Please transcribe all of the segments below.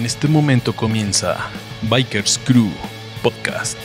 este momento comienza Bikers Crew Podcast.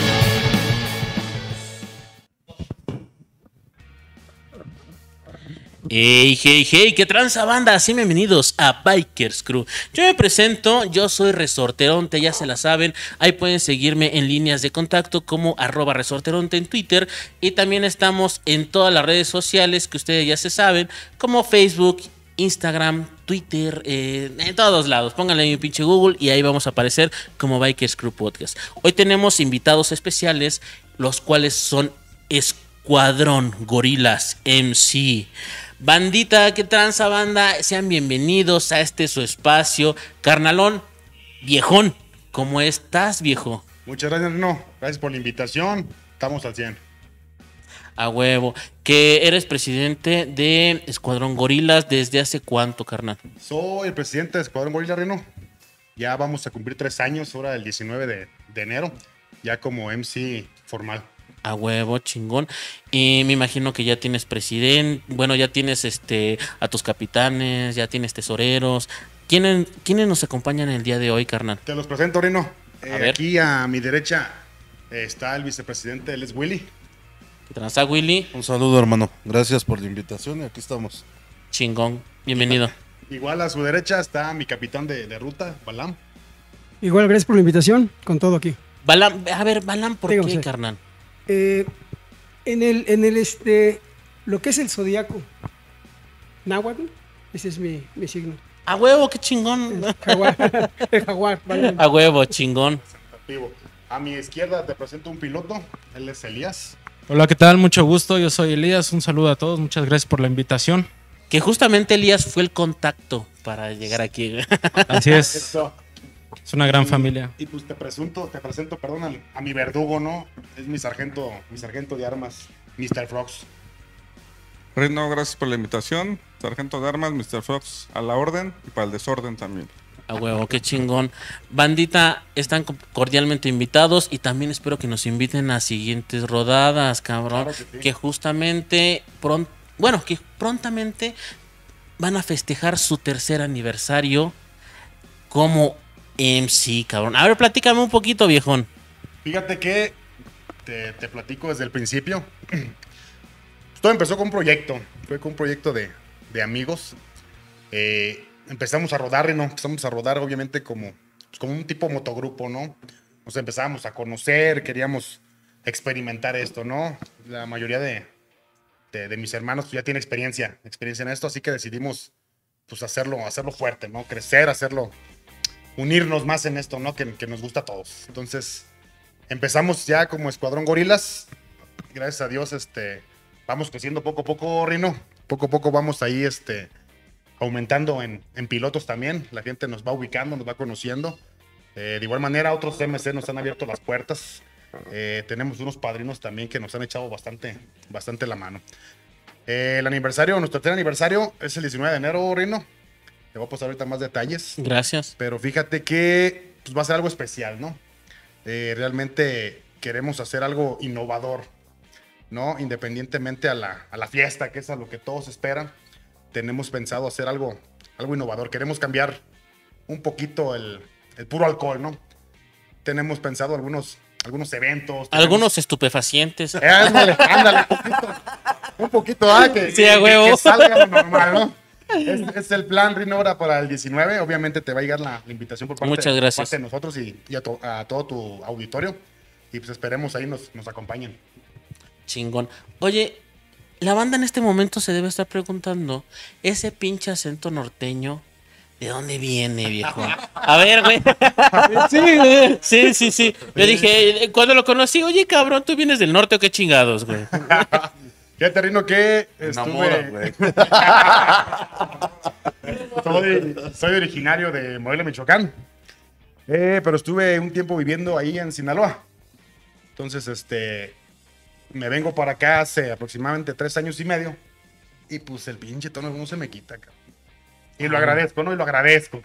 Hey, hey, hey, qué tranza banda, así bienvenidos a Bikers Crew. Yo me presento, yo soy Resorteronte, ya se la saben. Ahí pueden seguirme en líneas de contacto como @Resorteronte en Twitter. Y también estamos en todas las redes sociales que ustedes ya se saben, como Facebook, Instagram, Twitter, en todos lados. Pónganle en mi pinche Google y ahí vamos a aparecer como Bikers Crew Podcast. Hoy tenemos invitados especiales, los cuales son Escuadrón Gorilas MC. Bandita, qué tranza banda, sean bienvenidos a este su espacio. Carnalón, viejón, ¿cómo estás, viejo? Muchas gracias, Rino. Gracias por la invitación. Estamos al 100. A huevo. Que eres presidente de Escuadrón Gorilas, ¿desde hace cuánto, carnal? Soy el presidente de Escuadrón Gorila, Rino. Ya vamos a cumplir 3 años, ahora el 19 de enero, ya como MC formal. A huevo, chingón. Y me imagino que ya tienes presidente, bueno, ya tienes a tus capitanes, ya tienes tesoreros. ¿Quiénes nos acompañan el día de hoy, carnal? Te los presento, Rino. A ver. Aquí a mi derecha está el vicepresidente, él es Willy. ¿Qué tranza, Willy? Un saludo, hermano. Gracias por la invitación y aquí estamos. Chingón, bienvenido. Igual a su derecha está mi capitán de ruta, Balam. Igual, gracias por la invitación, con todo aquí. Balam, a ver, Balam, ¿por Dígame qué, usted. carnal? Lo que es el zodiaco náhuatl, ese es mi signo. A huevo, qué chingón. Jaguar, el jaguar, vale. A huevo, chingón. Activo. A mi izquierda te presento un piloto, él es Elías. Hola, ¿qué tal? Mucho gusto, yo soy Elías, un saludo a todos, muchas gracias por la invitación. Que justamente Elías fue el contacto para llegar aquí. Así es, Eso. es una gran familia. Y pues te presento, perdón, a mi verdugo, ¿no? Es mi sargento de armas, Mr. Frogs. Rino, gracias por la invitación. Sargento de armas, Mr. Fox, a la orden y para el desorden también. A huevo, qué chingón. Bandita, están cordialmente invitados y también espero que nos inviten a siguientes rodadas, cabrón. Claro que sí. Que justamente, que prontamente van a festejar su 3er aniversario como MC, cabrón. A ver, platícame un poquito, viejón. Fíjate que te platico desde el principio. Todo empezó con un proyecto. Fue con un proyecto de amigos. Empezamos a rodar, ¿no? Empezamos a rodar, obviamente, como un tipo motogrupo, ¿no? Nos empezamos a conocer, queríamos experimentar esto, ¿no? La mayoría de mis hermanos pues, ya tiene experiencia en esto, así que decidimos pues hacerlo fuerte, ¿no? Crecer, unirnos más en esto, ¿no? Que nos gusta a todos. Entonces, empezamos ya como Escuadrón Gorilas. Gracias a Dios, vamos creciendo poco a poco, Rino. Poco a poco vamos ahí, aumentando en pilotos también. La gente nos va ubicando, nos va conociendo. De igual manera, otros CMC nos han abierto las puertas. Tenemos unos padrinos también que nos han echado bastante la mano. Nuestro 3er aniversario es el 19 de enero, Rino. Te voy a pasar ahorita más detalles. Gracias. Pero fíjate que pues, va a ser algo especial, ¿no? Realmente queremos hacer algo innovador, ¿no? Independientemente a la fiesta, que es a lo que todos esperan. Tenemos pensado hacer algo innovador. Queremos cambiar un poquito el puro alcohol, ¿no? Tenemos pensado algunos eventos. Algunos estupefacientes. Ándale, un poquito, Sí, a huevo. que salga lo normal, ¿no? Es el plan, Rino, ahora para el 19. Obviamente te va a llegar la invitación por parte, Muchas gracias. por parte de nosotros y a todo tu auditorio. Y pues esperemos ahí nos acompañen. Chingón. Oye, la banda en este momento se debe estar preguntando, ese pinche acento norteño, ¿de dónde viene, viejo? A ver, güey. Sí. Yo dije, cuando lo conocí, oye, cabrón, ¿tú vienes del norte o qué chingados, güey? Fíjate, Rino, que Enamora, güey. soy originario de Morelia, Michoacán. Pero estuve un tiempo viviendo ahí en Sinaloa. Entonces, me vengo para acá hace aproximadamente 3 años y medio. Y pues el pinche tono no se me quita, cabrón. Y lo agradezco, ¿no? Y lo agradezco.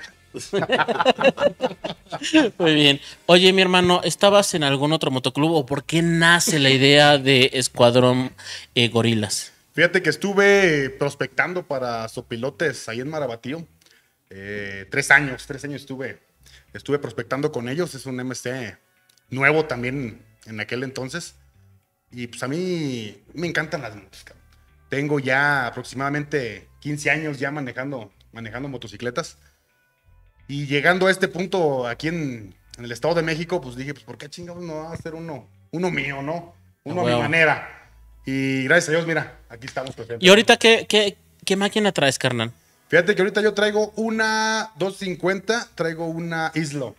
Muy bien. Oye, mi hermano, ¿estabas en algún otro motoclub o por qué nace la idea de Escuadrón Gorilas? Fíjate que estuve prospectando para sopilotes ahí en Marabatío. 3 años estuve Estuve prospectando con ellos, es un MC nuevo también en aquel entonces. Y pues a mí me encantan las motos, cabrón. Tengo ya aproximadamente 15 años ya manejando motocicletas. Y llegando a este punto aquí en el Estado de México, pues dije, pues ¿por qué chingados no va a ser uno mío, no? Uno a mi manera. Y gracias a Dios, mira, aquí estamos presentes. ¿Y ahorita qué máquina traes, carnal? Fíjate que ahorita yo traigo una 250, traigo una Islo.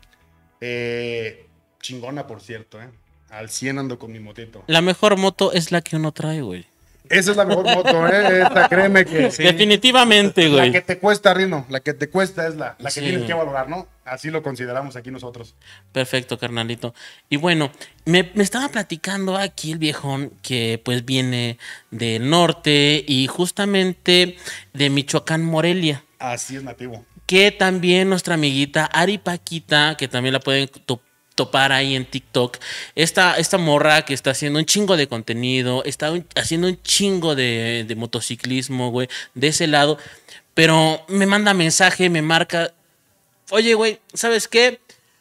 Chingona, por cierto, Al 100 ando con mi motito. La mejor moto es la que uno trae, güey. Esa es la mejor moto, Esta, créeme que... Sí. Definitivamente, güey. La que te cuesta, Rino, la que te cuesta es la que Sí. tienes que valorar, ¿no? Así lo consideramos aquí nosotros. Perfecto, carnalito. Y bueno, me estaba platicando aquí el viejón que pues viene del norte y justamente de Michoacán, Morelia. Así es, nativo. Que también nuestra amiguita Ari Paquita, que también la pueden topar ahí en TikTok, esta morra que está haciendo un chingo de contenido, está haciendo un chingo de motociclismo, güey, de ese lado, pero me manda mensaje, me marca, oye, güey, ¿sabes qué?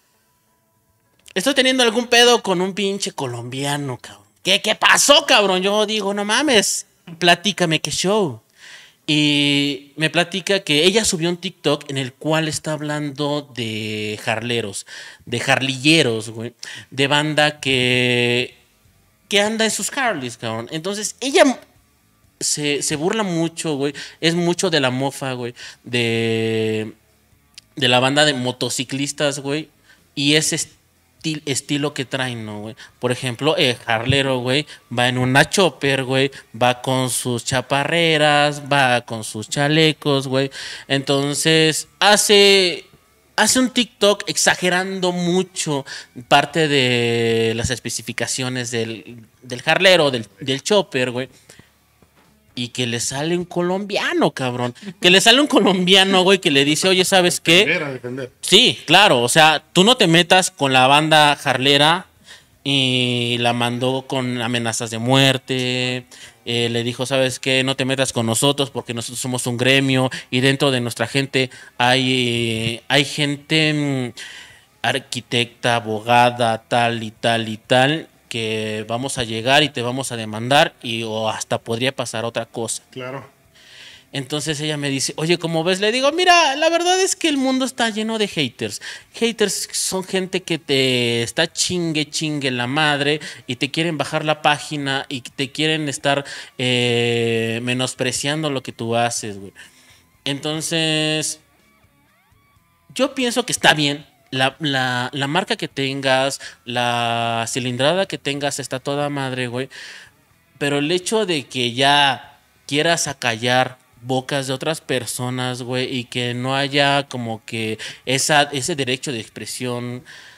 Estoy teniendo algún pedo con un pinche colombiano, cabrón. ¿Qué pasó, cabrón? Yo digo, no mames, platícame qué show. Y me platica que ella subió un TikTok en el cual está hablando de jarleros, de jarlilleros, güey, de banda que anda en sus Harleys, cabrón. Entonces ella se burla mucho, güey, es mucho de la mofa, güey, de la banda de motociclistas, güey, y ese estilo que traen, ¿no, güey? Por ejemplo, el jarlero, güey, va en una chopper, güey, va con sus chaparreras, va con sus chalecos, güey. Entonces, hace un TikTok exagerando mucho parte de las especificaciones del jarlero, del chopper, güey. Y que le sale un colombiano, cabrón. Que le sale un colombiano, güey, que le dice, oye, ¿sabes qué? Defender. Sí, claro, o sea, tú no te metas con la banda jarlera y la mandó con amenazas de muerte. Le dijo, ¿sabes qué? No te metas con nosotros porque nosotros somos un gremio y dentro de nuestra gente hay gente arquitecta, abogada, tal y tal y tal, que vamos a llegar y te vamos a demandar o hasta podría pasar otra cosa. Claro. Entonces ella me dice, oye, ¿cómo ves? Le digo, mira, la verdad es que el mundo está lleno de haters. Haters son gente que te está chingue la madre y te quieren bajar la página y te quieren estar menospreciando lo que tú haces, güey. Entonces, yo pienso que está bien. La marca que tengas, la cilindrada que tengas está toda madre, güey. Pero el hecho de que ya quieras acallar bocas de otras personas, güey, y que no haya como que ese derecho de expresión,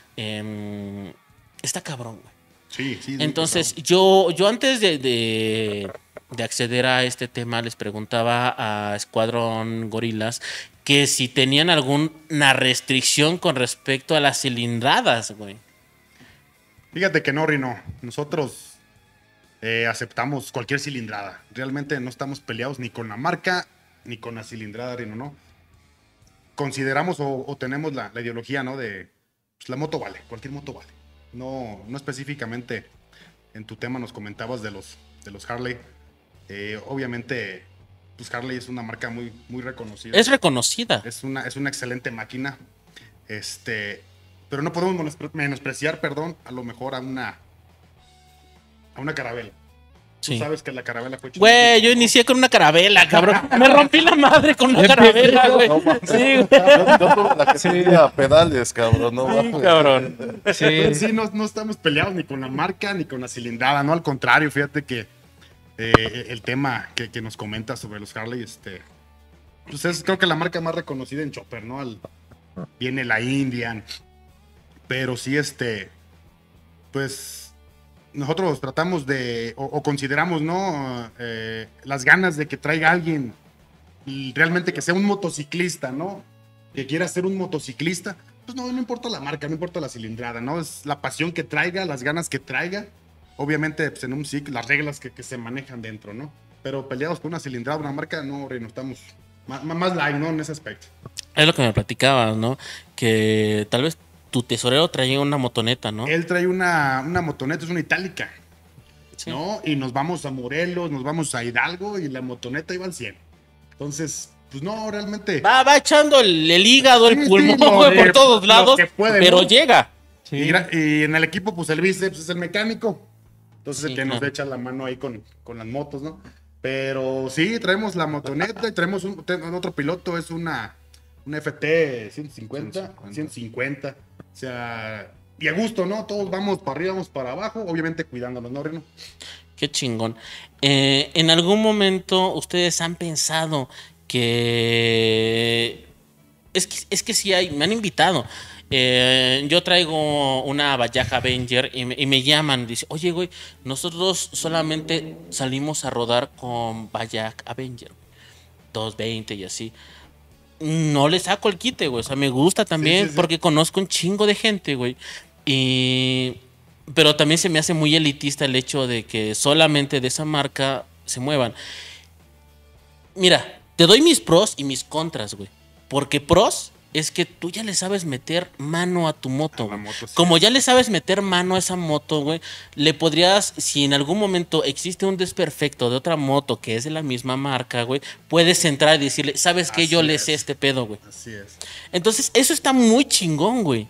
está cabrón, güey. Sí. Entonces, yo antes de acceder a este tema, les preguntaba a Escuadrón Gorilas que si tenían alguna restricción con respecto a las cilindradas, güey. Fíjate que no, Rino. Nosotros aceptamos cualquier cilindrada. Realmente no estamos peleados ni con la marca ni con la cilindrada, Rino, ¿no? Consideramos o tenemos la ideología, ¿no? De pues, la moto vale, cualquier moto vale. No específicamente en tu tema nos comentabas de los Harley. Obviamente, pues Harley es una marca muy, muy reconocida. Es reconocida. Es una excelente máquina. Pero no podemos menospreciar, a lo mejor a una carabela. Sí. Tú sabes que la carabela fue Güey, yo inicié con una carabela, cabrón. Me rompí la madre con una carabela, güey. No, mames. Sí, güey. Yo tuve la que tenía pedales, cabrón. No, Sí, mames. cabrón. Sí, no estamos peleados ni con la marca ni con la cilindrada, no, al contrario, fíjate que el tema que nos comentas sobre los Harley, pues es creo que la marca más reconocida en chopper, ¿no? Viene la Indian, pero sí, pues nosotros tratamos o consideramos, ¿no? Las ganas de que traiga alguien y realmente que sea un motociclista, ¿no? Que quiera ser un motociclista, pues no importa la marca, no importa la cilindrada, ¿no? Es la pasión que traiga, las ganas que traiga. Obviamente, pues en un SIC, las reglas que se manejan dentro, ¿no? Pero peleados con una cilindrada, una marca, no, Reno, estamos más light, ¿no? En ese aspecto. Es lo que me platicabas, ¿no? Que tal vez tu tesorero traía una motoneta, ¿no? Él trae una motoneta, es una itálica, Sí. ¿no? Y nos vamos a Morelos, nos vamos a Hidalgo y la motoneta iba al 100. Entonces, pues no, realmente... Va echando el hígado, el Sí, pulmón, sí, lo güey, de- por todos lo lados, que puede, pero ¿no? llega. Y en el equipo, pues el bíceps es el mecánico. Entonces, Sí, el que nos claro. echa la mano ahí con las motos, ¿no? Pero sí, traemos la motoneta y traemos otro piloto, es una FT 150. O sea, y a gusto, ¿no? Todos vamos para arriba, vamos para abajo, obviamente cuidándonos, ¿no, Rino? Qué chingón. ¿En algún momento ustedes han pensado que... Es que sí hay, me han invitado. Yo traigo una Bayak Avenger y me llaman. Dice, oye, güey, nosotros solamente salimos a rodar con Bayak Avenger. 220 y así. No le saco el quite, güey. O sea, me gusta también Sí, sí. porque conozco un chingo de gente, güey. Pero también se me hace muy elitista el hecho de que solamente de esa marca se muevan. Mira, te doy mis pros y mis contras, güey. Porque pros es que tú ya le sabes meter mano a tu moto, A la güey. moto, sí. Como ya le sabes meter mano a esa moto, güey, le podrías, si en algún momento existe un desperfecto de otra moto que es de la misma marca, güey, puedes entrar y decirle, ¿sabes qué? Yo Así le sé es. este pedo, güey. Así es. Entonces, eso está muy chingón, güey.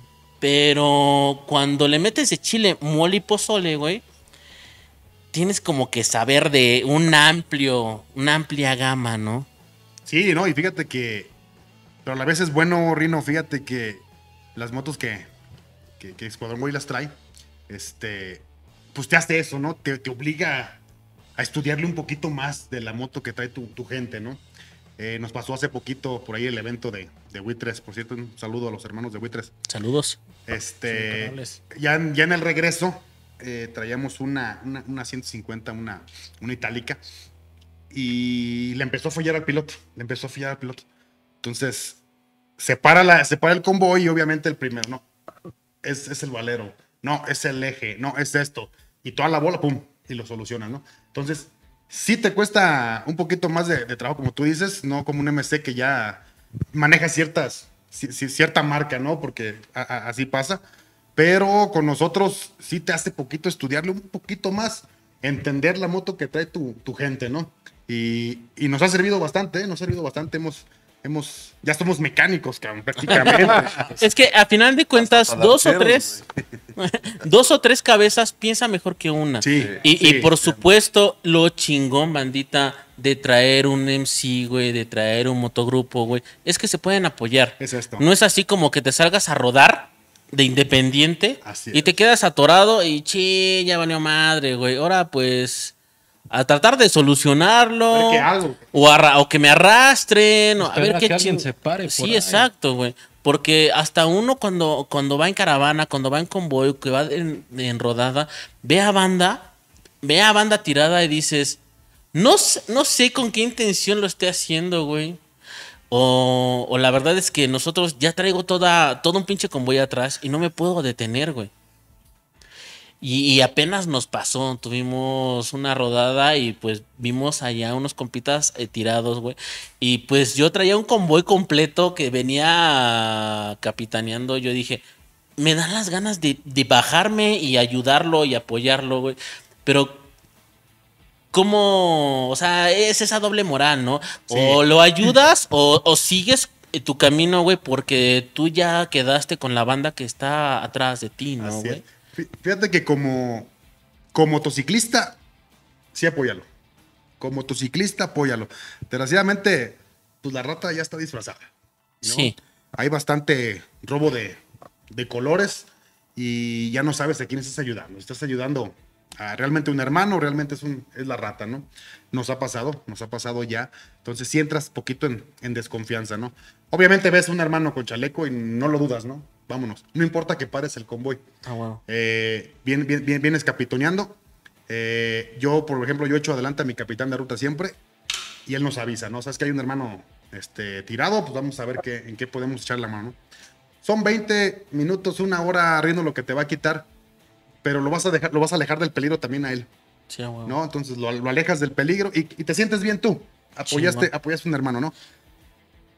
Pero cuando le metes de chile, mole y pozole, güey, tienes como que saber de una amplia gama, ¿no? Sí, no, y fíjate que, pero a la vez es bueno, Rino, fíjate que las motos que Escuadrón Boy las trae, pues te hace eso, ¿no? Te obliga a estudiarle un poquito más de la moto que trae tu gente, ¿no? Nos pasó hace poquito por ahí el evento de WITRES, por cierto, un saludo a los hermanos de WITRES. Saludos. carnales. Ya en el regreso traíamos una 150, una itálica, y le empezó a fallar al piloto. Entonces, se para el convoy y obviamente el primero, no, es el valero, no, es el eje, no, es esto. Y toda la bola, pum, y lo soluciona, ¿no? Entonces, sí te cuesta un poquito más de trabajo, como tú dices, no como un MC que ya maneja cierta marca, ¿no? Porque así pasa. Pero con nosotros sí te hace poquito estudiarle un poquito más, entender la moto que trae tu gente, ¿no? Y nos ha servido bastante, ¿eh? Nos ha servido bastante. Ya somos mecánicos, cabrón, prácticamente. Es que a final de cuentas, Hasta dos o lancheros, tres, dos o tres cabezas piensa mejor que una. Sí, y sí. por supuesto, lo chingón, bandita, de traer un MC, güey, de traer un motogrupo, güey, es que se pueden apoyar. Es esto. No es así como que te salgas a rodar de independiente Así y te es. quedas atorado y ya valió madre, güey. Ahora pues a tratar de solucionarlo A ver qué hago. o que me arrastren o a Esperar ver a qué que alguien ching- se pare por Sí, ahí. exacto, güey. Porque hasta uno cuando va en caravana, cuando va en convoy, que va en rodada, ve a banda tirada y dices, no sé con qué intención lo esté haciendo, güey. O la verdad es que nosotros ya traigo todo un pinche convoy atrás y no me puedo detener, güey. Y apenas nos pasó, tuvimos una rodada y pues vimos allá unos compitas tirados, güey. Y pues yo traía un convoy completo que venía capitaneando. Yo dije, me dan las ganas de bajarme y ayudarlo y apoyarlo, güey. Pero, ¿cómo? O sea, es esa doble moral, ¿no? O lo ayudas o sigues tu camino, güey, porque tú ya quedaste con la banda que está atrás de ti, ¿no, Así güey? es. Fíjate que como motociclista, sí apóyalo. Como motociclista, apóyalo. Desgraciadamente, pues la rata ya está disfrazada, ¿no? Sí. Hay bastante robo de colores y ya no sabes a quién estás ayudando. Estás ayudando a realmente un hermano, realmente es la rata, ¿no? Nos ha pasado ya. Entonces sí entras poquito en desconfianza, ¿no? Obviamente ves un hermano con chaleco y no lo dudas, ¿no? Vámonos. No importa que pares el convoy. Ah, wow. Vienes capitoneando. Yo, por ejemplo, yo echo adelante a mi capitán de ruta siempre y él nos avisa, ¿no? Sabes que hay un hermano tirado, pues vamos a ver en qué podemos echar la mano. Son 20 minutos, una hora riendo lo que te va a quitar, pero lo vas a alejar del peligro también a él, Sí, ah, wow. ¿no? Entonces lo alejas del peligro y te sientes bien tú. Apoyaste a un hermano, ¿no?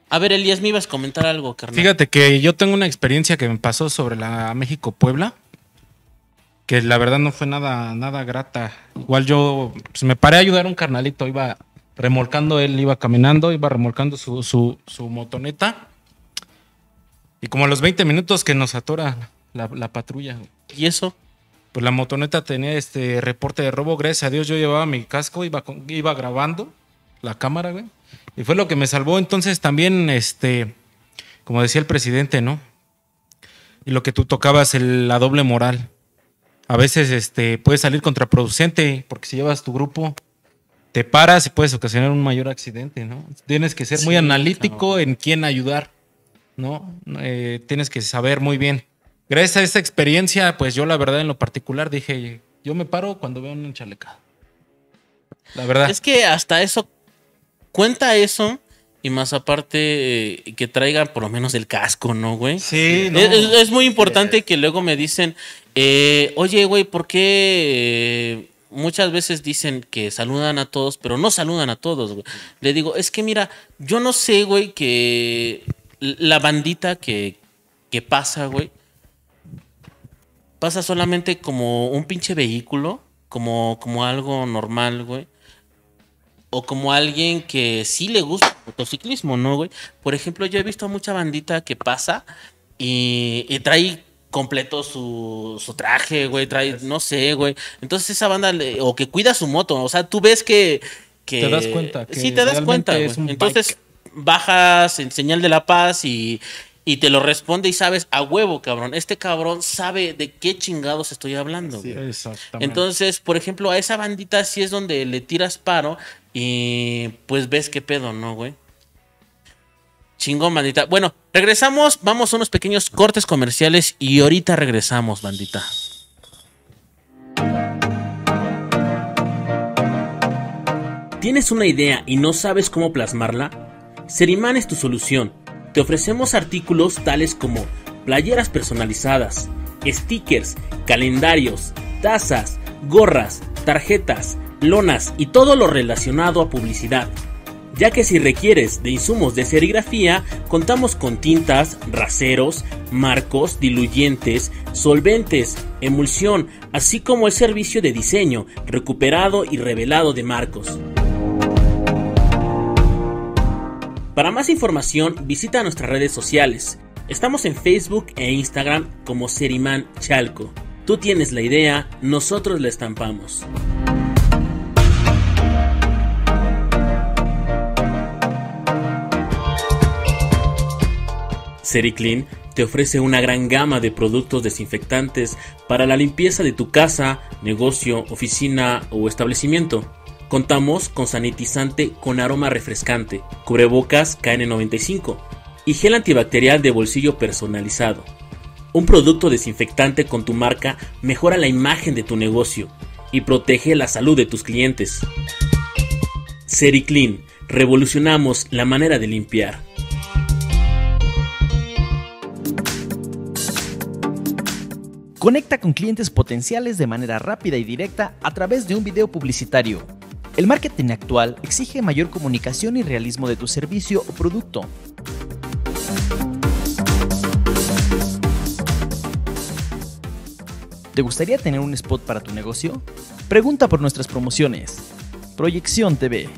A ver, Elías, me ibas a comentar algo, carnal. Fíjate que yo tengo una experiencia que me pasó sobre la México-Puebla, que la verdad no fue nada grata. Igual yo pues, me paré a ayudar a un carnalito, iba remolcando, él iba caminando, iba remolcando su motoneta. Y como a los 20 minutos que nos atora la patrulla, ¿Y eso? pues la motoneta tenía reporte de robo. Gracias a Dios yo llevaba mi casco, iba grabando la cámara, güey. Y fue lo que me salvó. Entonces también, como decía el presidente, ¿no? Y lo que tú tocabas, la doble moral. A veces puede salir contraproducente, porque si llevas tu grupo, te paras y puedes ocasionar un mayor accidente, ¿no? Tienes que ser muy analítico en quién ayudar, ¿no? Tienes que saber muy bien. Gracias a esta experiencia, pues yo la verdad en lo particular dije, yo me paro cuando veo un enchalecado. La verdad. Es que hasta eso, cuenta eso, y más aparte que traigan por lo menos el casco, ¿no, güey? Sí, no. Es muy importante que luego me dicen, oye, güey, ¿por qué muchas veces dicen que saludan a todos, pero no saludan a todos, güey? Le digo, es que mira, yo no sé, güey, que la bandita que pasa, güey, pasa solamente como un pinche vehículo, como algo normal, güey. O como alguien que sí le gusta el motociclismo, ¿no, güey? Por ejemplo, yo he visto a mucha bandita que pasa y trae completo su traje, güey, trae, no sé, güey. Entonces esa banda, o que cuida su moto, o sea, tú ves que te das cuenta. Que sí, te das cuenta, güey. Entonces bajas en señal de la paz y te lo responde y sabes, a huevo, cabrón. Este cabrón sabe de qué chingados estoy hablando, güey. Exactamente. Entonces, por ejemplo, a esa bandita sí es donde le tiras paro y pues ves qué pedo, ¿no, güey? Chingón, bandita. Bueno, regresamos, vamos a unos pequeños cortes comerciales y ahorita regresamos, bandita. ¿Tienes una idea y no sabes cómo plasmarla? Seriman es tu solución. Te ofrecemos artículos tales como playeras personalizadas, stickers, calendarios, tazas, gorras, tarjetas, lonas y todo lo relacionado a publicidad. Ya que si requieres de insumos de serigrafía, contamos con tintas, raseros, marcos, diluyentes, solventes, emulsión, así como el servicio de diseño, recuperado y revelado de marcos. Para más información, visita nuestras redes sociales. Estamos en Facebook e Instagram como Seriman Chalco. Tú tienes la idea, nosotros la estampamos. Sericlean te ofrece una gran gama de productos desinfectantes para la limpieza de tu casa, negocio, oficina o establecimiento. Contamos con sanitizante con aroma refrescante, cubrebocas KN95 y gel antibacterial de bolsillo personalizado. Un producto desinfectante con tu marca mejora la imagen de tu negocio y protege la salud de tus clientes. Sericlean, revolucionamos la manera de limpiar. Conecta con clientes potenciales de manera rápida y directa a través de un video publicitario. El marketing actual exige mayor comunicación y realismo de tu servicio o producto. ¿Te gustaría tener un spot para tu negocio? Pregunta por nuestras promociones. Proyección TV.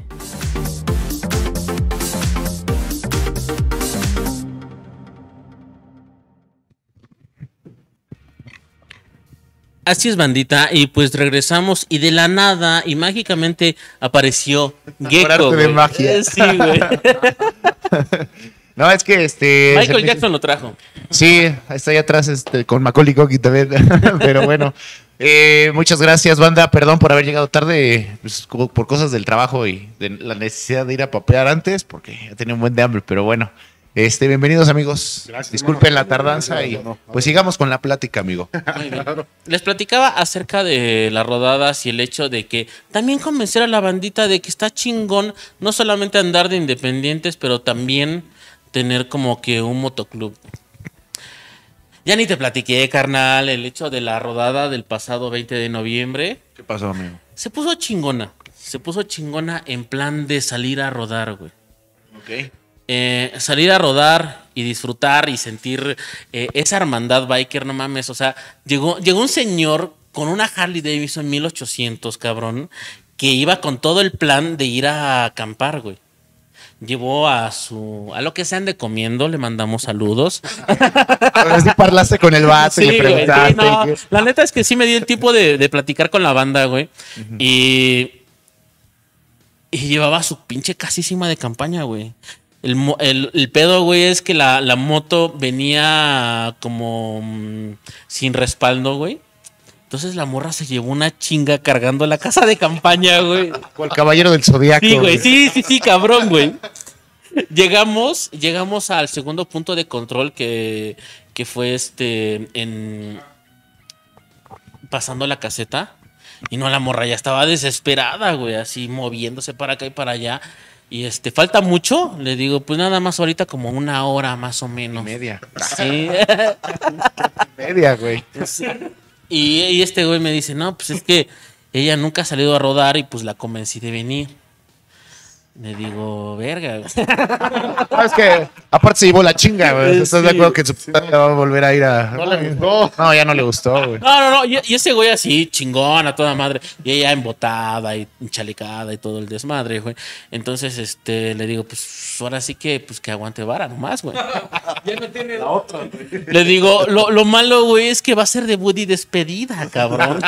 Así es, bandita, y pues regresamos y de la nada y mágicamente apareció Gecko, de güey. magia. Sí, güey. No, es que Michael Jackson lo trajo. Sí, está ahí atrás con Macaulay Culkin también. Pero bueno, muchas gracias, banda. Perdón por haber llegado tarde, pues, por cosas del trabajo y de la necesidad de ir a papear antes, porque ya tenía un buen de hambre, pero bueno. Bienvenidos, amigos. Gracias, Disculpen hermano. la tardanza y pues sigamos con la plática, amigo. Muy bien. Les platicaba acerca de las rodadas y el hecho de que también convencer a la bandita de que está chingón no solamente andar de independientes, pero también tener como que un motoclub. Ya ni te platiqué, carnal, el hecho de la rodada del pasado 20 de noviembre. ¿Qué pasó, amigo? Se puso chingona. Se puso chingona en plan de salir a rodar, güey. Ok. salir a rodar y disfrutar y sentir esa hermandad biker, no mames. O sea, llegó un señor con una Harley Davidson 1800, cabrón, que iba con todo el plan de ir a acampar, güey. Llevó a lo que se ande comiendo, le mandamos saludos. Ahora sí parlaste con el vato y le güey, preguntaste. sí, no. La neta es que sí me dio el tiempo de platicar con la banda, güey. Y llevaba su pinche casísima de campaña, güey. El pedo, güey, es que la moto venía como sin respaldo, güey. Entonces la morra se llevó una chinga cargando la casa de campaña, güey. O el caballero del zodiaco. Sí, güey, sí, cabrón, güey. Llegamos al segundo punto de control que fue pasando la caseta. Y no, la morra ya estaba desesperada, güey, así moviéndose para acá y para allá. Y ¿falta mucho? Le digo, pues nada más ahorita como 1 hora más o menos. Media. Sí. Media, güey. Sí. Y este güey me dice, no, pues es que ella nunca ha salido a rodar y pues la convencí de venir. Le digo, verga, güey. No, es que aparte se llevó la chinga, güey. ¿Estás de acuerdo que su puta va a volver a ir a. No le gustó. No, ya no le gustó, güey. No. Y ese güey así, chingón, a toda madre. Y ella embotada y chalecada y todo el desmadre, güey. Entonces, le digo, pues ahora sí que, pues que aguante vara nomás, güey. Ya no tiene la otra, güey. Le digo, lo malo, güey, es que va a ser debut y despedida, cabrón.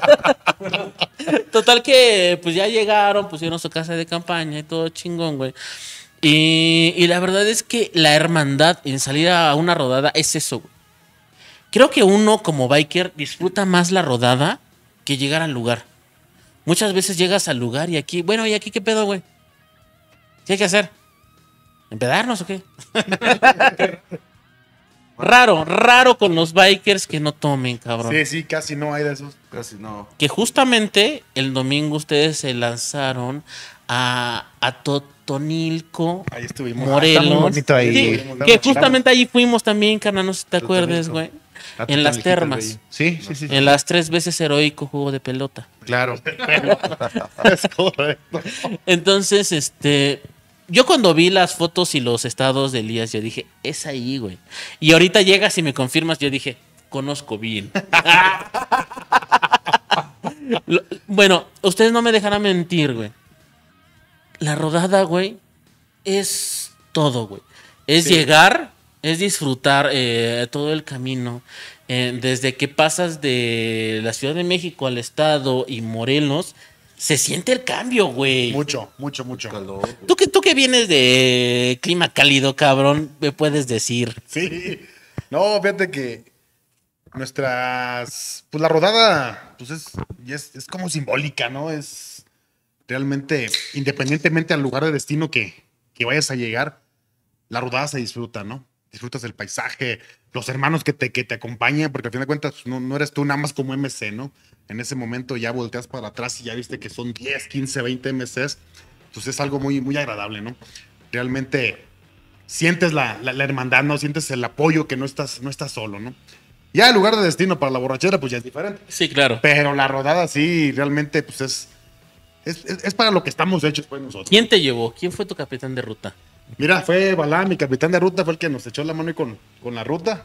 Total que, pues ya llegaron, pusieron su casa de campaña y todo chingón, güey. Y la verdad es que la hermandad en salir a una rodada es eso, güey. Creo que uno como biker disfruta más la rodada que llegar al lugar. Muchas veces llegas al lugar y aquí, bueno, ¿y aquí qué pedo, güey? ¿Qué hay que hacer? ¿Empedarnos o qué? Raro con los bikers que no tomen, cabrón. Sí, casi no hay de esos. Casi no. Que justamente el domingo ustedes se lanzaron a Totonilco, Ahí estuvimos. Morelos. Está muy bonito ahí. Sí, Está que muy chido. justamente ahí fuimos también, carnal, no sé si te acuerdes, güey. En las termas. Sí. En las 3 veces heroico juego de pelota. Claro. Es correcto. Entonces, yo cuando vi las fotos y los estados de Elías, yo dije, es ahí, güey. Y ahorita llegas y me confirmas, yo dije, conozco bien. Bueno, ustedes no me dejarán mentir, güey. La rodada, güey, es todo, güey. Es llegar, es disfrutar todo el camino. Desde que pasas de la Ciudad de México al estado y Morelos, se siente el cambio, güey. Mucho. Calor. Tú que vienes de clima cálido, cabrón, me puedes decir. Sí. No, fíjate que pues la rodada, pues es como simbólica, ¿no? Es realmente, independientemente al lugar de destino que vayas a llegar, la rodada se disfruta, ¿no? Disfrutas del paisaje, los hermanos que te acompañan, porque al fin de cuentas pues, no eres tú nada más como MC, ¿no? En ese momento ya volteas para atrás y ya viste que son 10, 15, 20 MCs. Entonces es algo muy, muy agradable, ¿no? Realmente sientes la hermandad, ¿no? Sientes el apoyo que no estás solo, ¿no? Ya el lugar de destino para la borrachera, pues ya es diferente. Sí, claro. Pero la rodada sí, realmente, pues es para lo que estamos hechos, pues nosotros. ¿Quién te llevó? ¿Quién fue tu capitán de ruta? Mira, fue Balá, mi capitán de ruta, fue el que nos echó la mano y con la ruta.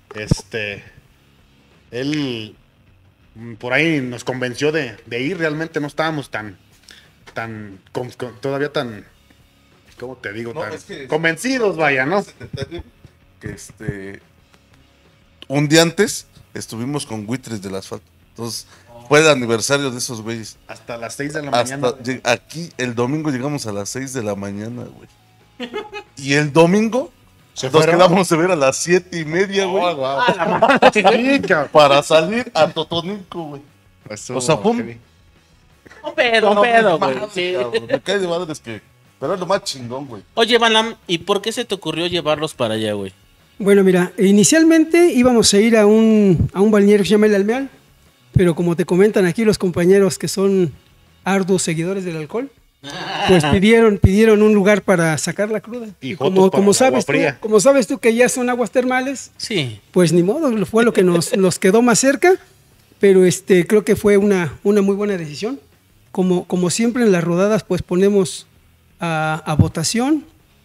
Él por ahí nos convenció de ir. Realmente no estábamos todavía tan, ¿cómo te digo? No, Tan es que- convencidos, vaya, ¿no? Que un día antes estuvimos con Buitres del Asfalto. Entonces, fue el aniversario de esos güeyes. Hasta las 6 de la mañana. Aquí el domingo llegamos a las 6 de la mañana, güey. Y el domingo ¿Se nos fueron? quedamos de ver a las 7:30, güey. Sí, cabrón. Para salir a Totonilco, güey. Estuvo O sea, pum. heavy. Un pedo, No, güey. madre, Sí. cabrón, me cae de madres que. Pero es lo más chingón, güey. Oye, Balam, ¿y por qué se te ocurrió llevarlos para allá, güey? Bueno, mira, inicialmente íbamos a ir a un balneario que se llama El Almeal, pero como te comentan aquí los compañeros que son arduos seguidores del alcohol, pues pidieron un lugar para sacar la cruda. Y Y jotos para el agua fría. como sabes tú que ya son aguas termales, Sí. pues ni modo, fue lo que nos quedó más cerca, pero creo que fue una muy buena decisión. Como siempre en las rodadas, pues ponemos a votación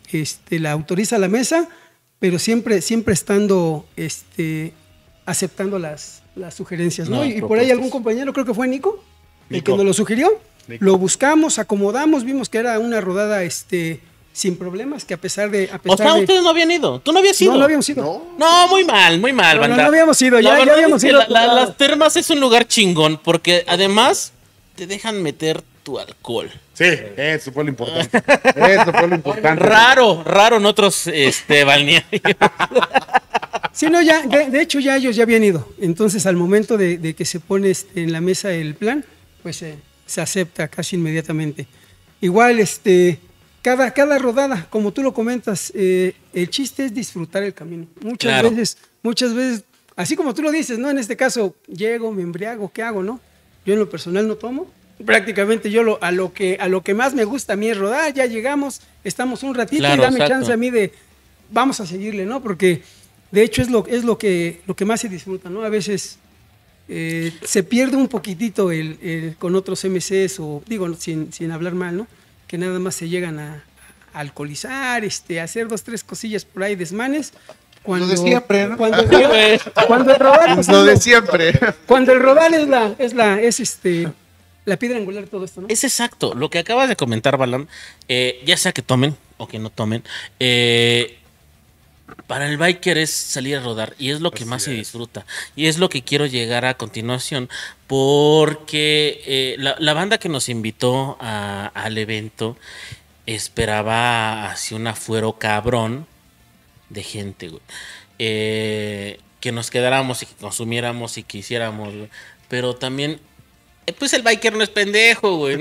la autoriza la mesa, pero siempre estando aceptando las sugerencias, ¿no? No, Y por ahí propuestas. algún compañero, creo que fue Nico, el Nico. que nos lo sugirió. Nico. Lo buscamos, acomodamos, vimos que era una rodada sin problemas, que a pesar de... O sea, ustedes no habían ido. ¿Tú no habías ido? No habíamos ido. No, muy mal, No banda. habíamos ido, La ya verdad habíamos es que ido. las termas es un lugar chingón porque además te dejan meter tu alcohol. Sí, eso fue lo importante. Eso fue lo importante. Raro en otros balnearios. Sí, no, ya, de hecho ya ellos ya habían ido. Entonces, al momento de que se pone en la mesa el plan, pues se acepta casi inmediatamente. Igual, cada rodada, como tú lo comentas, el chiste es disfrutar el camino. Claro. Muchas veces, así como tú lo dices, ¿no? En este caso, llego, me embriago, ¿qué hago, no? Yo en lo personal no tomo. Prácticamente yo a lo que más me gusta a mí es rodar, ya llegamos, estamos un ratito Claro, y dame exacto. chance a mí de, vamos a seguirle, ¿no? Porque de hecho es lo que más se disfruta, ¿no? A veces se pierde un poquitito con otros MCs, o digo, sin hablar mal, ¿no? Que nada más se llegan a alcoholizar, a hacer 2, 3 cosillas por ahí, desmanes. Cuando, Lo de siempre, ¿no? Cuando el rodar, pues, Lo de siempre. cuando el rodar es la piedra angular de todo esto, ¿no? Es exacto. Lo que acabas de comentar, Balón, ya sea que tomen o que no tomen, para el biker es salir a rodar y es lo que más se disfruta. Y es lo que quiero llegar a continuación porque la banda que nos invitó al evento esperaba así un afuero cabrón de gente, güey. Que nos quedáramos y que consumiéramos y que hiciéramos, güey. Pero también, pues el biker no es pendejo, güey.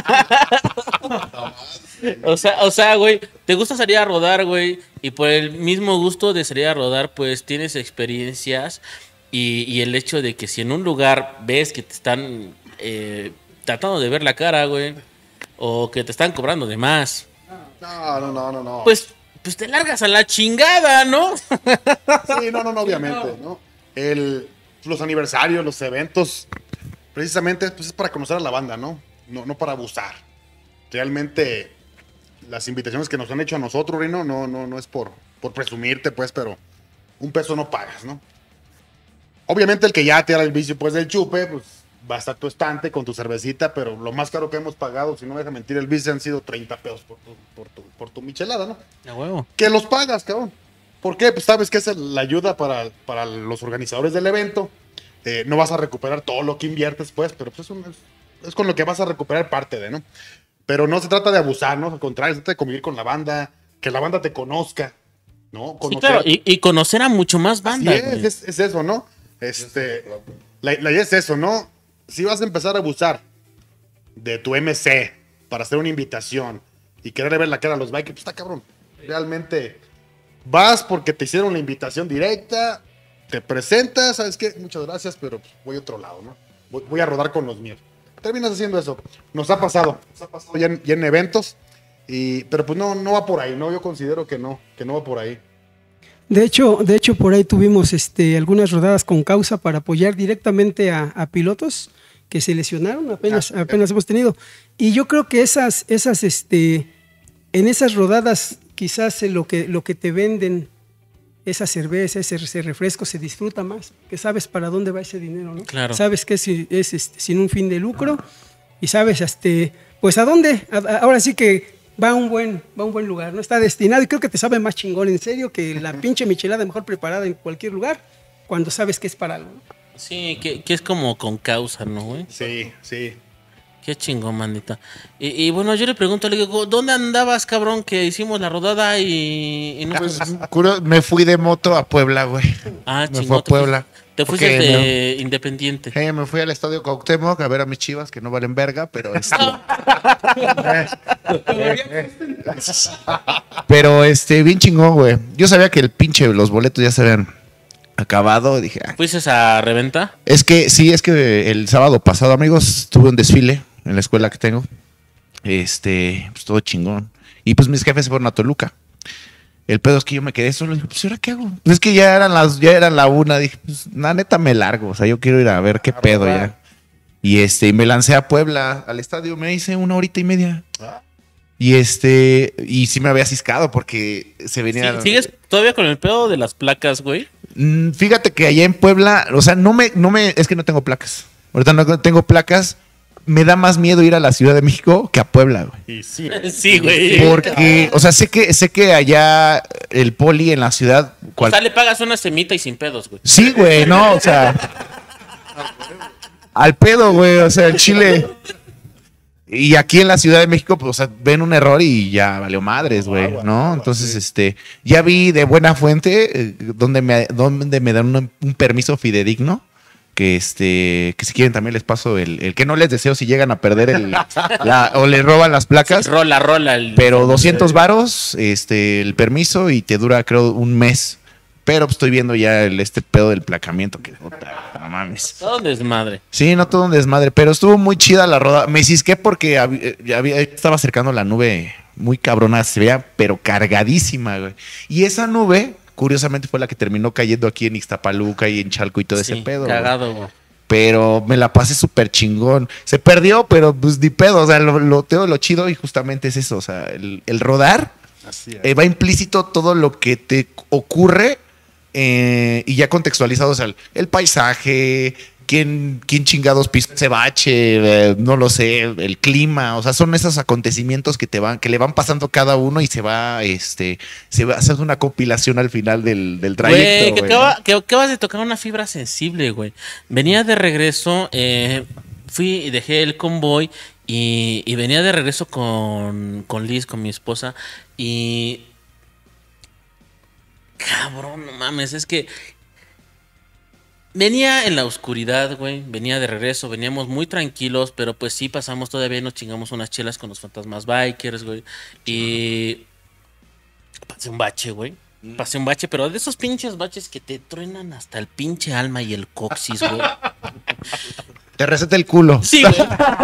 O sea, güey, te gusta salir a rodar, güey, y por el mismo gusto de salir a rodar, pues tienes experiencias y el hecho de que si en un lugar ves que te están tratando de ver la cara, güey, o que te están cobrando de más, No. pues te largas a la chingada, ¿no? Sí, no, obviamente, ¿no? Los aniversarios, los eventos, precisamente pues es para conocer a la banda, ¿no? No para abusar. Realmente las invitaciones que nos han hecho a nosotros, Rino, no es por presumirte, pues, pero un peso no pagas, ¿no? Obviamente el que ya te hará el vicio pues del chupe, pues va a estar tu estante con tu cervecita, pero lo más caro que hemos pagado, si no me deja mentir, el vicio han sido 30 pesos por tu michelada, ¿no? A huevo. Que los pagas, cabrón. ¿Por qué? Pues sabes que es la ayuda para los organizadores del evento. No vas a recuperar todo lo que inviertes, pues, pero pues es con lo que vas a recuperar parte de, ¿no? Pero no se trata de abusar, ¿no? Al contrario, se trata de convivir con la banda, que la banda te conozca, ¿no? Sí, claro, y conocer a mucho más banda, Así güey. es eso, ¿no? La idea es eso, ¿no? Si vas a empezar a abusar de tu MC para hacer una invitación y querer ver la cara a los bikers, pues está cabrón. Realmente vas porque te hicieron la invitación directa, te presentas, ¿sabes qué? Muchas gracias, pero pues, voy a otro lado, ¿no? Voy a rodar con los míos. Terminas haciendo eso. Nos ha pasado ya en eventos, pero pues no va por ahí, ¿no? Yo considero que no va por ahí. De hecho, por ahí tuvimos algunas rodadas con causa para apoyar directamente a pilotos que se lesionaron, apenas hemos tenido. Y yo creo que en esas rodadas quizás lo que te venden, esa cerveza, ese refresco, se disfruta más, que sabes para dónde va ese dinero, ¿no? Claro. Sabes que es sin un fin de lucro y sabes pues a dónde, ahora sí que va a un buen lugar, ¿no? Está destinado y creo que te sabe más chingón, en serio, que la pinche michelada mejor preparada en cualquier lugar, cuando sabes que es para algo, ¿no? Sí, que es como con causa, ¿no, güey? Sí. Qué chingón, manita. Y bueno, yo le pregunto, le digo, ¿dónde andabas, cabrón, que hicimos la rodada y no? Pues, me fui de moto a Puebla, güey. Ah, me chingón. fui a Puebla. Te fuiste Porque de Independiente. me fui al Estadio Cuauhtémoc a ver a mis Chivas, que no valen verga, pero pero bien chingón, güey. Yo sabía que los boletos ya se habían acabado. Dije, ¿Fuiste a reventa? es que el sábado pasado, amigos, tuve un desfile en la escuela que tengo. Pues todo chingón. Y pues mis jefes se fueron a Toluca. El pedo es que yo me quedé solo y dije, pues ¿ahora qué hago? Pues es que ya eran la una. Dije, pues la neta me largo. O sea, yo quiero ir a ver qué pedo ya. Y me lancé a Puebla, al estadio. Me hice 1 horita y media. Y y sí me había ciscado porque se venía. ¿Sigues todavía con el pedo de las placas, güey? Fíjate que allá en Puebla, o sea, es que no tengo placas. Ahorita no tengo placas. Me da más miedo ir a la Ciudad de México que a Puebla, güey. Y sí. Sí, güey. Porque, o sea, sé que allá el poli en la ciudad. O sea, le pagas una semita y sin pedos, güey. Sí, güey, no, o sea. Al pedo, güey, o sea, el Chile. Y aquí en la Ciudad de México, pues, o sea, ven un error y ya valió madres, güey, ¿no? Entonces, ya vi de buena fuente donde me dan un permiso fidedigno. Que que si quieren también les paso el que no les deseo si llegan a perder o le roban las placas. Sí, rola. Pero 200 varos, el permiso y te dura creo un mes. Pero pues, estoy viendo ya este pedo del placamiento que puta, no mames. Todo un desmadre. Sí, no todo un desmadre, pero estuvo muy chida la roda. Me cisqué porque estaba acercando la nube muy cabrona, se veía pero cargadísima, güey. Y esa nube curiosamente fue la que terminó cayendo aquí en Ixtapaluca y en Chalco y todo ese pedo. Cagado, güey. Pero me la pasé súper chingón. Se perdió, pero pues ni pedo. O sea, lo chido y justamente es eso. O sea, el rodar va implícito todo lo que te ocurre y ya contextualizado. O sea, el paisaje, quién chingados pisó ese bache, no lo sé, el clima. O sea, son esos acontecimientos que le van pasando cada uno y se va haciendo una compilación al final del trayecto. Güey, que acabas de tocar una fibra sensible, güey. Venía de regreso, fui y dejé el convoy y venía de regreso con Liz, con mi esposa, y cabrón, no mames, es que venía en la oscuridad, güey. Venía de regreso, veníamos muy tranquilos, pero pues sí pasamos todavía, nos chingamos unas chelas con los fantasmas bikers, güey. Y pasé un bache, güey. Pasé un bache, pero de esos pinches baches que te truenan hasta el pinche alma y el coxis, güey. Te receta el culo. Sí, güey.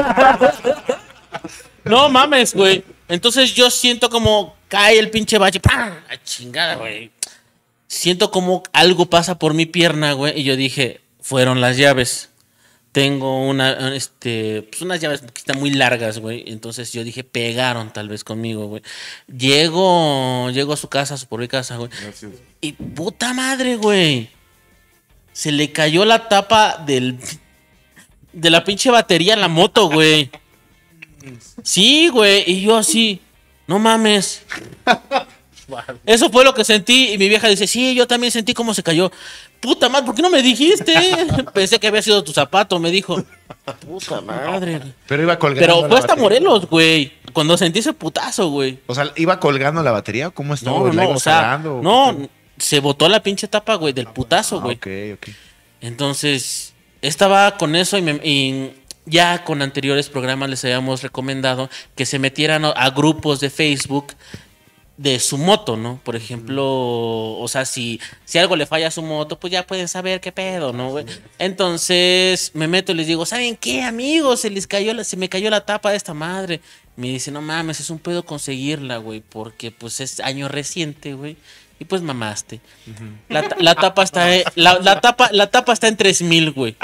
No mames, güey. Entonces yo siento como cae el pinche bache. ¡Pam! La chingada, güey. Siento como algo pasa por mi pierna, güey. Y yo dije, fueron las llaves. Tengo unas llaves que están muy largas, güey. Entonces yo dije, pegaron tal vez conmigo, güey. Llego a su casa, a su pobre casa, güey. Gracias. Y puta madre, güey. Se le cayó la tapa de la pinche batería en la moto, güey. Sí, güey. Y yo así, no mames. Eso fue lo que sentí y mi vieja dice, sí, yo también sentí cómo se cayó. Puta madre, ¿por qué no me dijiste? Pensé que había sido tu zapato, me dijo. Puta madre. Pero iba colgando. Pero fue hasta Morelos, güey. Cuando sentí ese putazo, güey. O sea, ¿iba colgando la batería o cómo estaba? No, o sea, no, se botó la pinche tapa, güey, del putazo, güey. Ok. Entonces, estaba con eso y ya con anteriores programas les habíamos recomendado que se metieran a grupos de Facebook de su moto, ¿no? Por ejemplo, o sea, si algo le falla a su moto, pues ya pueden saber qué pedo, ¿no, güey? Entonces me meto y les digo, ¿saben qué, amigos? Se me cayó la tapa de esta madre. Me dice, no mames, es un pedo conseguirla, güey, porque pues es año reciente, güey. Y pues mamaste. La tapa está la tapa está en 3,000, güey.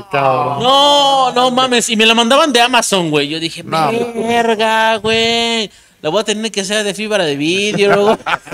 No mames. Y me la mandaban de Amazon, güey. Yo dije, verga, güey. La voy a tener que hacer de fibra de vidrio.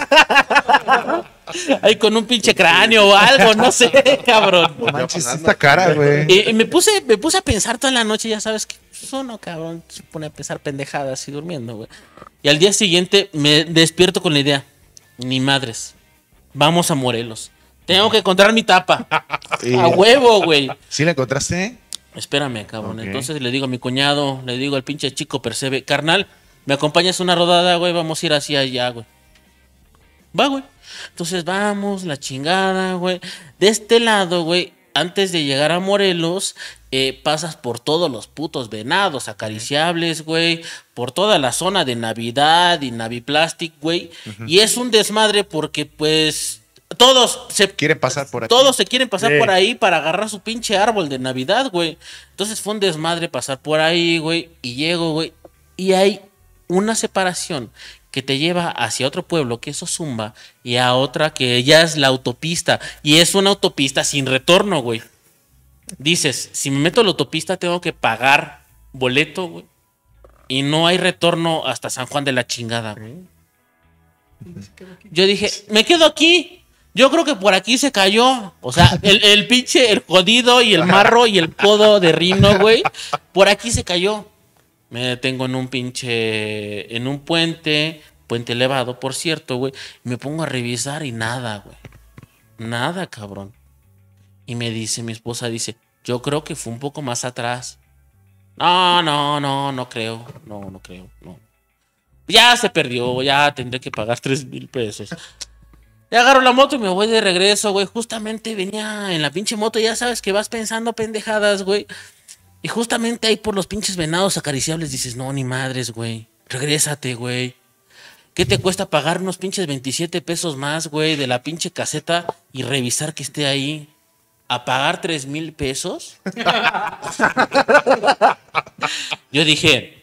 Ahí con un pinche cráneo o algo, no sé, cabrón. Manches, esta cara, güey. Y me puse a pensar toda la noche, ya sabes que uno, cabrón, se pone a pensar pendejadas así durmiendo, güey. Y al día siguiente me despierto con la idea. Ni madres. Vamos a Morelos. Tengo que encontrar mi tapa. A huevo, güey. ¿Sí la encontraste? Espérame, cabrón. Ok. Entonces le digo a mi cuñado, le digo al pinche chico Percebe, carnal, ¿me acompañas a una rodada, güey? Vamos a ir hacia allá, güey. Va, güey. Entonces vamos, la chingada, güey. De este lado, güey, antes de llegar a Morelos, pasas por todos los putos venados acariciables, güey. Por toda la zona de Navidad y Naviplastic, güey. Y es un desmadre porque, pues, todos se quieren pasar por aquí. Todos se quieren pasar por ahí para agarrar su pinche árbol de Navidad, güey. Entonces fue un desmadre pasar por ahí, güey. Y llego, güey. Y hay una separación que te lleva hacia otro pueblo, que es Ozumba, y a otra que ya es la autopista. Y es una autopista sin retorno, güey. Dices, si me meto a la autopista tengo que pagar boleto, güey. y no hay retorno hasta San Juan de la chingada, güey. Yo dije, me quedo aquí. Yo creo que por aquí se cayó. O sea, el pinche, el jodido y el marro y el codo de Rino, güey. Por aquí se cayó. Me detengo en un pinche, en un puente elevado, por cierto, güey. Me pongo a revisar y nada, güey. Nada, cabrón. Y me dice, mi esposa dice, yo creo que fue un poco más atrás. No creo. No creo, no. Ya se perdió, ya tendré que pagar 3,000 pesos. Ya agarro la moto y me voy de regreso, güey. Justamente venía en la pinche moto, ya sabes que vas pensando pendejadas, güey. Y justamente ahí por los pinches venados acariciables dices, no, ni madres, güey. Regrésate, güey. ¿Qué te cuesta pagar unos pinches 27 pesos más, güey, de la pinche caseta y revisar que esté ahí? ¿A pagar 3,000 pesos? Yo dije,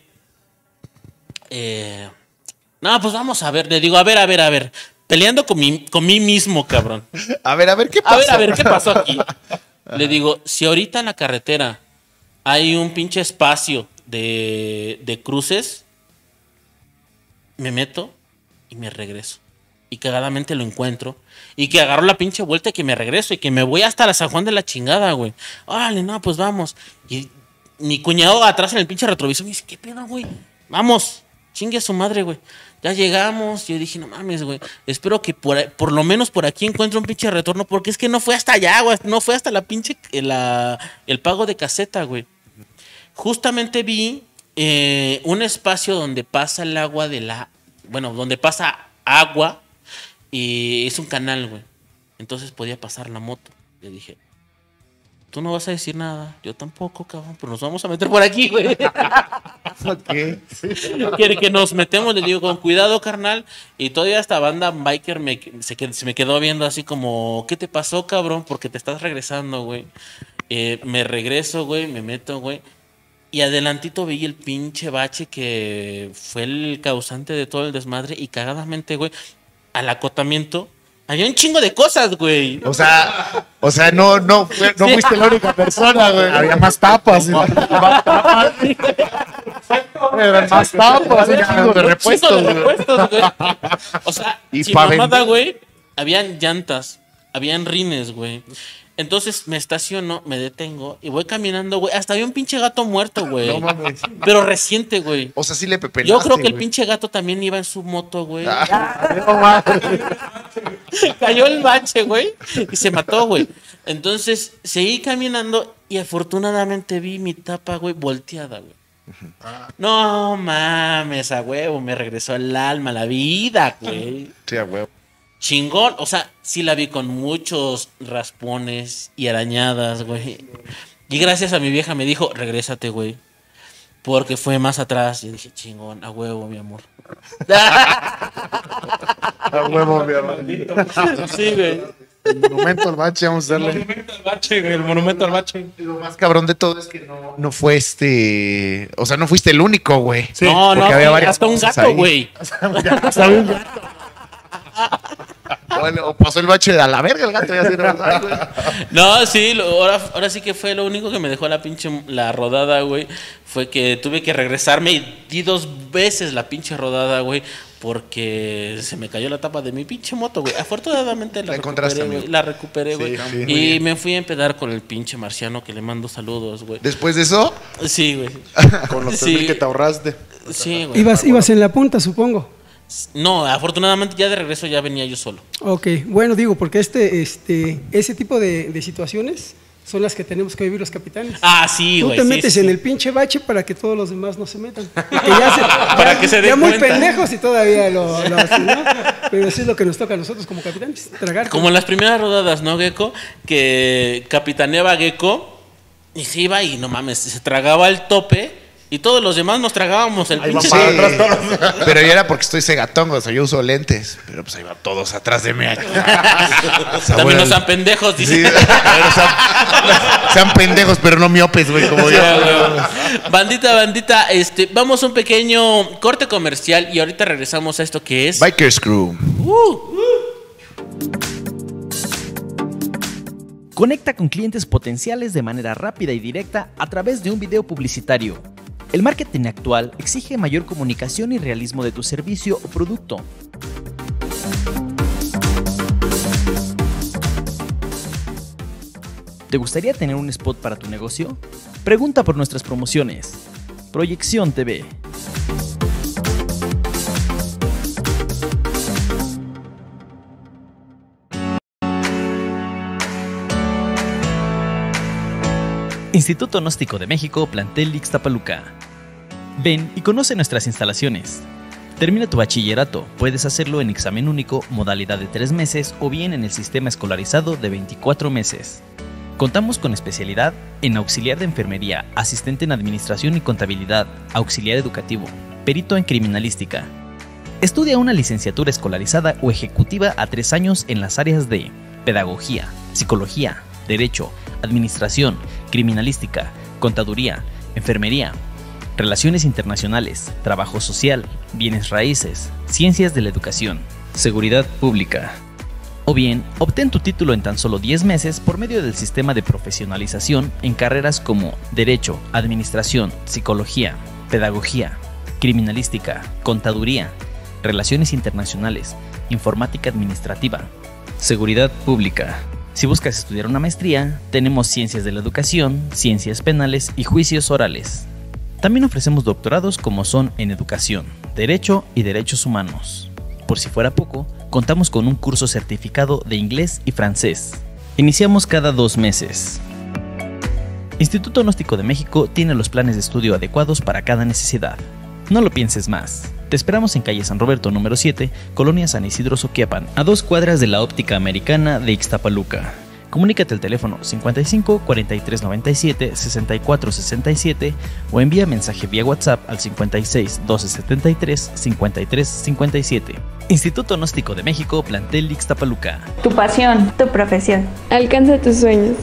no, pues vamos a ver. Le digo, a ver. Peleando con mí mismo, cabrón. A ver, ¿qué pasó? A ver, ¿qué pasó aquí? Le digo, si ahorita en la carretera hay un pinche espacio de cruces, me meto y me regreso. Y cagadamente lo encuentro. Y que agarro la pinche vuelta y que me regreso. Y que me voy hasta la San Juan de la chingada, güey. Órale, no, pues vamos. Y mi cuñado atrás en el pinche retrovisor me dice, ¿qué pedo, güey? Vamos, chingue a su madre, güey. Ya llegamos. Yo dije, no mames, güey. Espero que por lo menos por aquí encuentre un pinche retorno. Porque es que no fue hasta allá, güey. No fue hasta la pinche, el pago de caseta, güey. Justamente vi un espacio donde pasa el agua donde pasa agua. Y es un canal, güey. Entonces podía pasar la moto. Le dije, tú no vas a decir nada. Yo tampoco, cabrón. Pero nos vamos a meter por aquí, güey. ¿Qué? Quiere que nos metemos. Le digo, con cuidado, carnal. Y todavía esta banda biker se me quedó viendo así como, ¿qué te pasó, cabrón? Porque te estás regresando, güey. Me regreso, güey. Me meto, güey. Y adelantito vi el pinche bache que fue el causante de todo el desmadre. Y cagadamente, güey, al acotamiento había un chingo de cosas, güey. O sea, no fuiste la única persona, güey. Había más tapas. Eran más tapas. Un chingo de repuestos, güey. O sea, y sin mamada, güey, habían llantas, habían rines, güey. Entonces me estaciono, me detengo y voy caminando, güey. Hasta había un pinche gato muerto, güey. No mames. Pero reciente, güey. O sea, sí le pepenaste. Yo creo que el güey. pinche gato también iba en su moto, güey. No mames. Cayó el bache, güey. Y se mató, güey. Entonces seguí caminando y afortunadamente vi mi tapa, güey, volteada, güey. No mames, a huevo. Me regresó el alma, la vida, güey. Sí, a huevo. Chingón, o sea, sí la vi con muchos raspones y arañadas, güey. Y gracias a mi vieja me dijo, regrésate, güey. Porque fue más atrás. Y dije, chingón, a huevo, mi amor. A huevo, mi amor. Sí, güey. El monumento al bache, vamos a hacerle. El monumento al bache. Lo más cabrón de todo es que no fue o sea, no fuiste el único, güey. Sí, no, porque había varias hasta un cosas gato, ahí. güey. Bueno, o pasó el bache a la verga el gato. Ya se lo sabe, güey. No, sí, ahora sí que fue lo único que me dejó la rodada, güey. Fue que tuve que regresarme y di 2 veces la pinche rodada, güey. Porque se me cayó la tapa de mi pinche moto, güey. Afortunadamente La encontraste, recuperé, güey. amigo. La recuperé, güey. Sí, muy Y bien. me fui a empedar con el pinche marciano que le mando saludos, güey. Después de eso, Sí, güey. Con los Sí. 3,000 que te ahorraste. Sí, güey. Ibas en la punta, supongo. No, afortunadamente ya de regreso ya venía yo solo. Ok, bueno, digo, porque ese tipo de situaciones son las que tenemos que vivir los capitanes. Ah, sí, Tú güey. te sí, metes sí. en el pinche bache para que todos los demás no se metan. Porque ya Para que se den ya muy cuenta. pendejos y todavía lo hacen, ¿no? Pero eso es lo que nos toca a nosotros como capitanes, tragar. Como en las primeras rodadas, ¿no, Gecko? Que capitaneaba Gecko y se iba y no mames, se tragaba el tope y todos los demás nos tragábamos el Ahí van pinche. para atrás todos. pero yo era porque estoy cegatón, o sea, yo uso lentes. Pero pues ahí van todos atrás de mí. O sea, También bueno, no sean pendejos, sí, dice. pero sean pendejos, pero no miopes, güey, como yo. Bandita, vamos a un pequeño corte comercial y ahorita regresamos a esto que es. Bikers Crew. Conecta con clientes potenciales de manera rápida y directa a través de un video publicitario. El marketing actual exige mayor comunicación y realismo de tu servicio o producto. ¿Te gustaría tener un spot para tu negocio? Pregunta por nuestras promociones. Proyección TV. Instituto Gnóstico de México, plantel Ixtapaluca. Ven y conoce nuestras instalaciones. Termina tu bachillerato, puedes hacerlo en examen único, modalidad de 3 meses o bien en el sistema escolarizado de 24 meses. Contamos con especialidad en auxiliar de enfermería, asistente en administración y contabilidad, auxiliar educativo, perito en criminalística. Estudia una licenciatura escolarizada o ejecutiva a 3 años en las áreas de pedagogía, psicología, derecho, administración, criminalística, contaduría, enfermería, relaciones internacionales, trabajo social, bienes raíces, ciencias de la educación, seguridad pública. O bien, obtén tu título en tan solo 10 meses por medio del sistema de profesionalización en carreras como Derecho, Administración, Psicología, Pedagogía, Criminalística, Contaduría, Relaciones Internacionales, Informática Administrativa, Seguridad Pública. Si buscas estudiar una maestría, tenemos Ciencias de la Educación, Ciencias Penales y Juicios Orales. También ofrecemos doctorados como son en Educación, Derecho y Derechos Humanos. Por si fuera poco, contamos con un curso certificado de inglés y francés. Iniciamos cada 2 meses. Instituto Gnóstico de México tiene los planes de estudio adecuados para cada necesidad. No lo pienses más. Te esperamos en calle San Roberto número 7, Colonia San Isidro Soquiapan, a 2 cuadras de la Óptica Americana de Ixtapaluca. Comunícate al teléfono 55 43 97 64 67 o envía mensaje vía WhatsApp al 56 12 73 53 57. Instituto Gnóstico de México, plantel Ixtapaluca. Tu pasión, tu profesión. Alcanza tus sueños.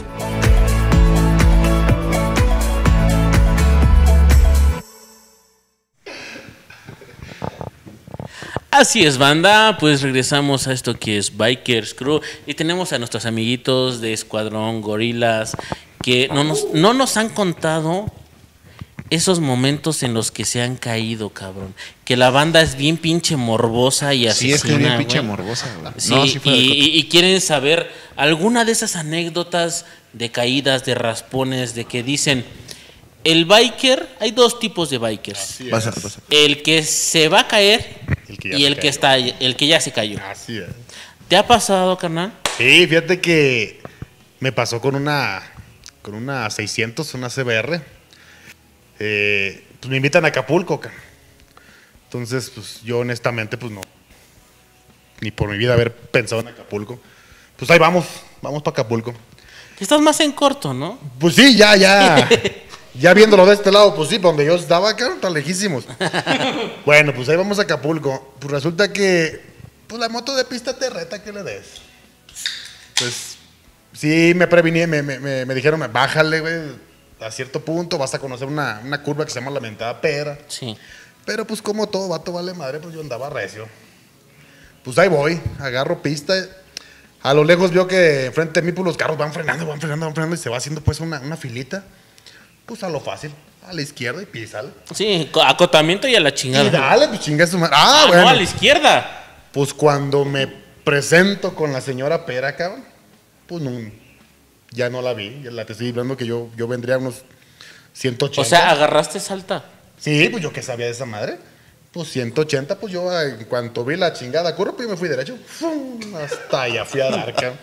Así es, banda, pues regresamos a esto que es Bikers Crew y tenemos a nuestros amiguitos de Escuadrón Gorilas que no nos han contado esos momentos en los que se han caído, cabrón. Que la banda es bien pinche morbosa y asesina. Sí, es que es bien pinche güey. morbosa, güey. Sí, No, sí fue y quieren saber alguna de esas anécdotas de caídas, de raspones, de que dicen... El biker, hay 2 tipos de bikers. Pasa. El que se va a caer y el que ya se cayó. Así es. ¿Te ha pasado, carnal? Sí, fíjate que me pasó con una 600, una CBR. Pues me invitan a Acapulco, cara. Entonces, pues yo honestamente, pues no. Ni por mi vida haber pensado en Acapulco. Pues ahí vamos para Acapulco. Estás más en corto, ¿no? Pues sí, ya. Ya viéndolo de este lado, pues sí, donde yo estaba acá, tan lejísimos. Bueno, pues ahí vamos a Acapulco. Pues resulta que, pues la moto de pista te reta que le des. Pues sí, me previní, me dijeron, bájale, güey, a cierto punto, vas a conocer una curva que se llama La Mentada Pera. Sí. Pero pues como todo vato vale madre, pues yo andaba recio. Pues ahí voy, agarro pista. A lo lejos veo que enfrente de mí, pues los carros van frenando y se va haciendo pues una filita. Pues a lo fácil, a la izquierda y písale. Sí, acotamiento y a la chingada. Y dale, pues chinga su madre. No, a la izquierda. Pues cuando me presento con la señora Pera, cabrón, pues no, ya no la vi. Ya te estoy hablando que yo vendría a unos 180. O sea, agarraste salta. Sí, pues yo que sabía de esa madre. Pues 180, pues yo en cuanto vi la chingada curva, pues yo me fui derecho. ¡Fum! Hasta allá fui a dar, cabrón.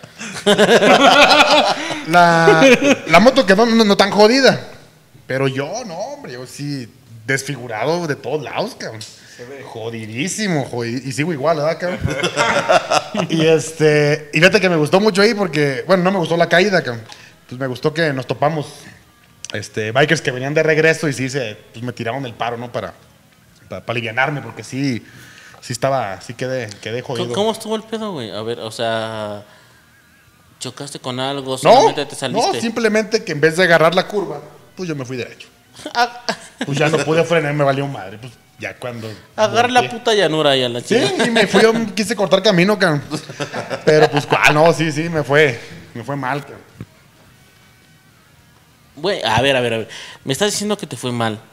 La moto quedó no tan jodida. Pero yo, no, hombre, yo sí desfigurado de todos lados, cabrón. Jodidísimo. Y sigo igual, ¿verdad, cabrón? y fíjate que me gustó mucho ahí porque, bueno, no me gustó la caída, cabrón. Pues me gustó que nos topamos bikers que venían de regreso y sí pues me tiraron el paro, ¿no? Para alivianarme, porque sí quedé jodido. ¿Cómo estuvo el pedo, güey? A ver, o sea, ¿chocaste con algo? ¿Solamente te saliste? No, simplemente que en vez de agarrar la curva, pues yo me fui derecho. Pues ya no pude frenar, me valió madre. Pues ya cuando... Agarré la puta llanura ahí a la chica. Sí, y me fui, quise cortar camino, cabrón. Pero pues, no, sí, me fue mal, cabrón. Güey, a ver. Me estás diciendo que te fue mal.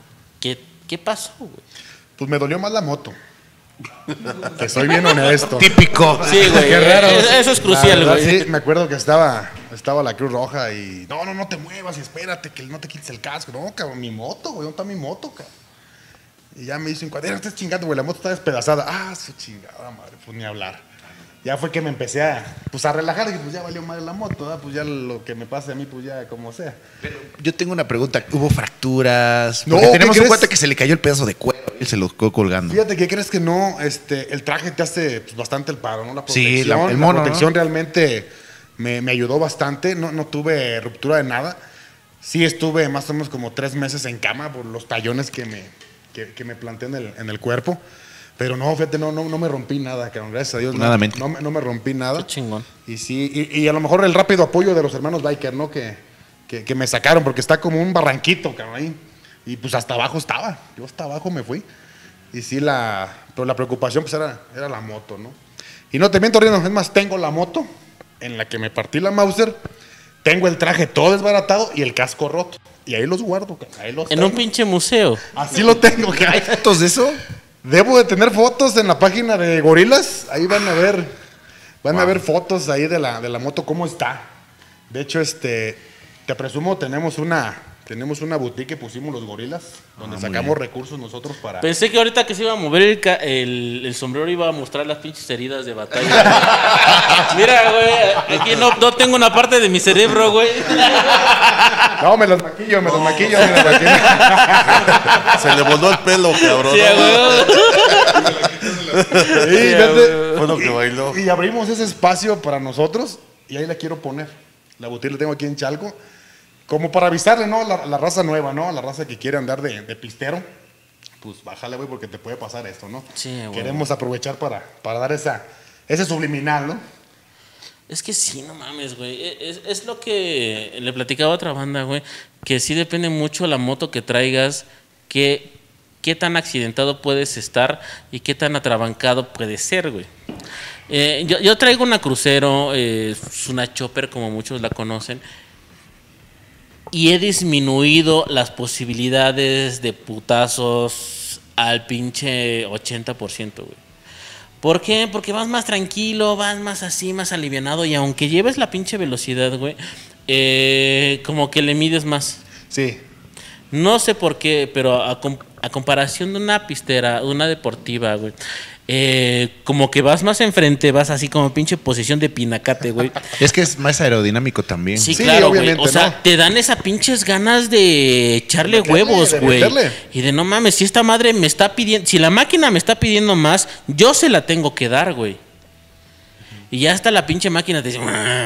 ¿Qué pasó, güey? Pues me dolió más la moto. Que soy bien honesto. Típico. Sí, güey. Qué raro. Eso es crucial, La verdad, güey. Sí, me acuerdo que estaba la Cruz Roja y no te muevas y espérate que no te quites el casco. No, cabrón, mi moto, güey, ¿dónde está mi moto, cabrón? Y ya me dicen, no estás chingando, güey, la moto está despedazada. Ah, su chingada madre, pues ni hablar. Ya fue que me empecé a relajar y pues ya valió madre la moto, ¿verdad? Pues ya lo que me pase a mí, pues ya como sea. Yo tengo una pregunta. ¿Hubo fracturas? No, Porque tenemos ¿qué un crees? cuate que se le cayó el pedazo de cuero y se lo quedó colgando. Fíjate que crees que no, el traje te hace pues, bastante el paro, ¿no? La Sí, protección, el mono, la protección ¿no? realmente me ayudó bastante, no tuve ruptura de nada. Sí estuve más o menos como 3 meses en cama por los tallones que me planté en el cuerpo. Pero no, fíjate, no me rompí nada, cabrón. Gracias a Dios. Nada, No me rompí nada. Qué chingón. Y sí, y a lo mejor el rápido apoyo de los hermanos Biker, ¿no? Que me sacaron, porque está como un barranquito, cabrón, ahí. Y pues hasta abajo estaba. Yo hasta abajo me fui. Y sí, pero la preocupación pues era la moto, ¿no? Y no te miento, Rino, es más, tengo la moto en la que me partí la Mauser, tengo el traje todo desbaratado y el casco roto. Y ahí los guardo, cabrón. Ahí los En tengo. un pinche museo. Así lo tengo, cabrón. ¿Hay fotos de eso? Debo de tener fotos en la página de Gorilas. Ahí van a ver fotos ahí de la moto, cómo está. De hecho, te presumo, tenemos una boutique que pusimos los Gorilas, donde sacamos recursos nosotros para... Pensé que ahorita que se iba a mover el sombrero iba a mostrar las pinches heridas de batalla. Mira, güey, aquí no tengo una parte de mi cerebro, güey. No, me los maquillo. Se le voló el pelo, cabrón. Sí, güey. Sí, fíjate, Fue lo que bailó. y abrimos ese espacio para nosotros y ahí la quiero poner. La boutique la tengo aquí en Chalco. Como para avisarle, ¿no? A la raza nueva, ¿no? A la raza que quiere andar de pistero. Pues bájale, güey, porque te puede pasar esto, ¿no? Sí, güey. Queremos aprovechar para dar ese subliminal, ¿no? Es que sí, no mames, güey. Es lo que le platicaba a otra banda, güey. Que sí depende mucho la moto que traigas, qué tan accidentado puedes estar y qué tan atrabancado puede ser, güey. Yo traigo una crucero, es una chopper como muchos la conocen. Y he disminuido las posibilidades de putazos al pinche 80%, güey. ¿Por qué? Porque vas más tranquilo, vas más así, más alivianado. Y aunque lleves la pinche velocidad, güey, como que le mides más. Sí. No sé por qué, pero a comparación de una pistera, de una deportiva, güey, como que vas más enfrente, vas así como pinche posición de pinacate, güey. Es que es más aerodinámico también. Sí, Sí, claro, güey. obviamente, O sea, ¿no? te dan esas pinches ganas de echarle Meterle, huevos, de güey. meterle. Y de no mames, si esta madre me está pidiendo, si la máquina me está pidiendo más, yo se la tengo que dar, güey. Y ya hasta la pinche máquina te dice,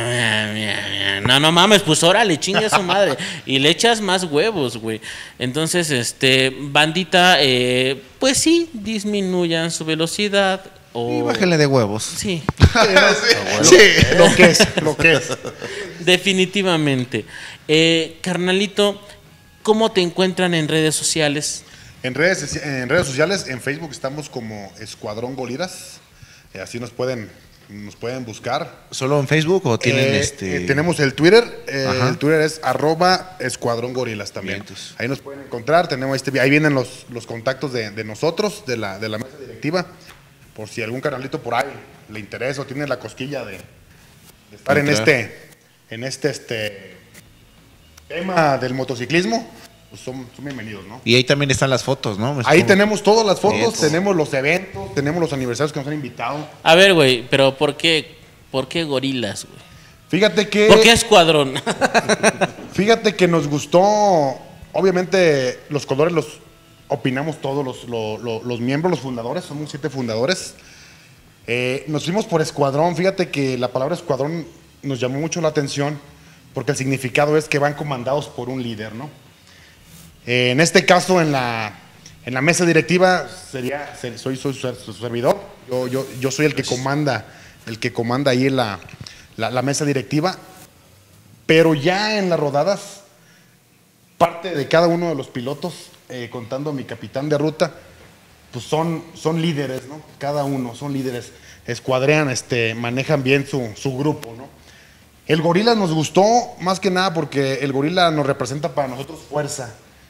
no mames, pues órale, chingue a su madre. Y le echas más huevos, güey. Entonces, bandita, pues sí, disminuyan su velocidad. Y bájenle de huevos. Sí, Sí. Lo que es. definitivamente. Carnalito, ¿cómo te encuentran en redes sociales? En redes sociales, en Facebook estamos como Escuadrón Gorilas. Así nos pueden buscar. ¿Solo en Facebook o tienen Tenemos el Twitter. Ajá. El Twitter es @Escuadrón Gorilas también. Bien, entonces. Ahí nos pueden encontrar. Tenemos ahí vienen los contactos de nosotros, de la mesa directiva. Por si algún canalito por ahí le interesa o tiene la cosquilla de estar en este tema del motociclismo, pues son bienvenidos, ¿no? Y ahí también están las fotos, ¿no? Ahí tenemos todas las fotos, Bien. tenemos los eventos, tenemos los aniversarios que nos han invitado. A ver, güey, pero ¿por qué gorilas, güey? Fíjate que... ¿Por qué escuadrón? Fíjate que nos gustó, obviamente los colores los opinamos todos los miembros, los fundadores, somos 7 fundadores. Nos fuimos por escuadrón, fíjate que la palabra escuadrón nos llamó mucho la atención porque el significado es que van comandados por un líder, ¿no? En este caso, en la mesa directiva soy su servidor, yo soy el que comanda ahí en la mesa directiva, pero ya en las rodadas, parte de cada uno de los pilotos, contando a mi capitán de ruta, pues son líderes, ¿no? Cada uno son líderes, escuadrean, manejan bien su grupo, ¿no? El gorila nos gustó más que nada porque el gorila nos representa para nosotros fuerza.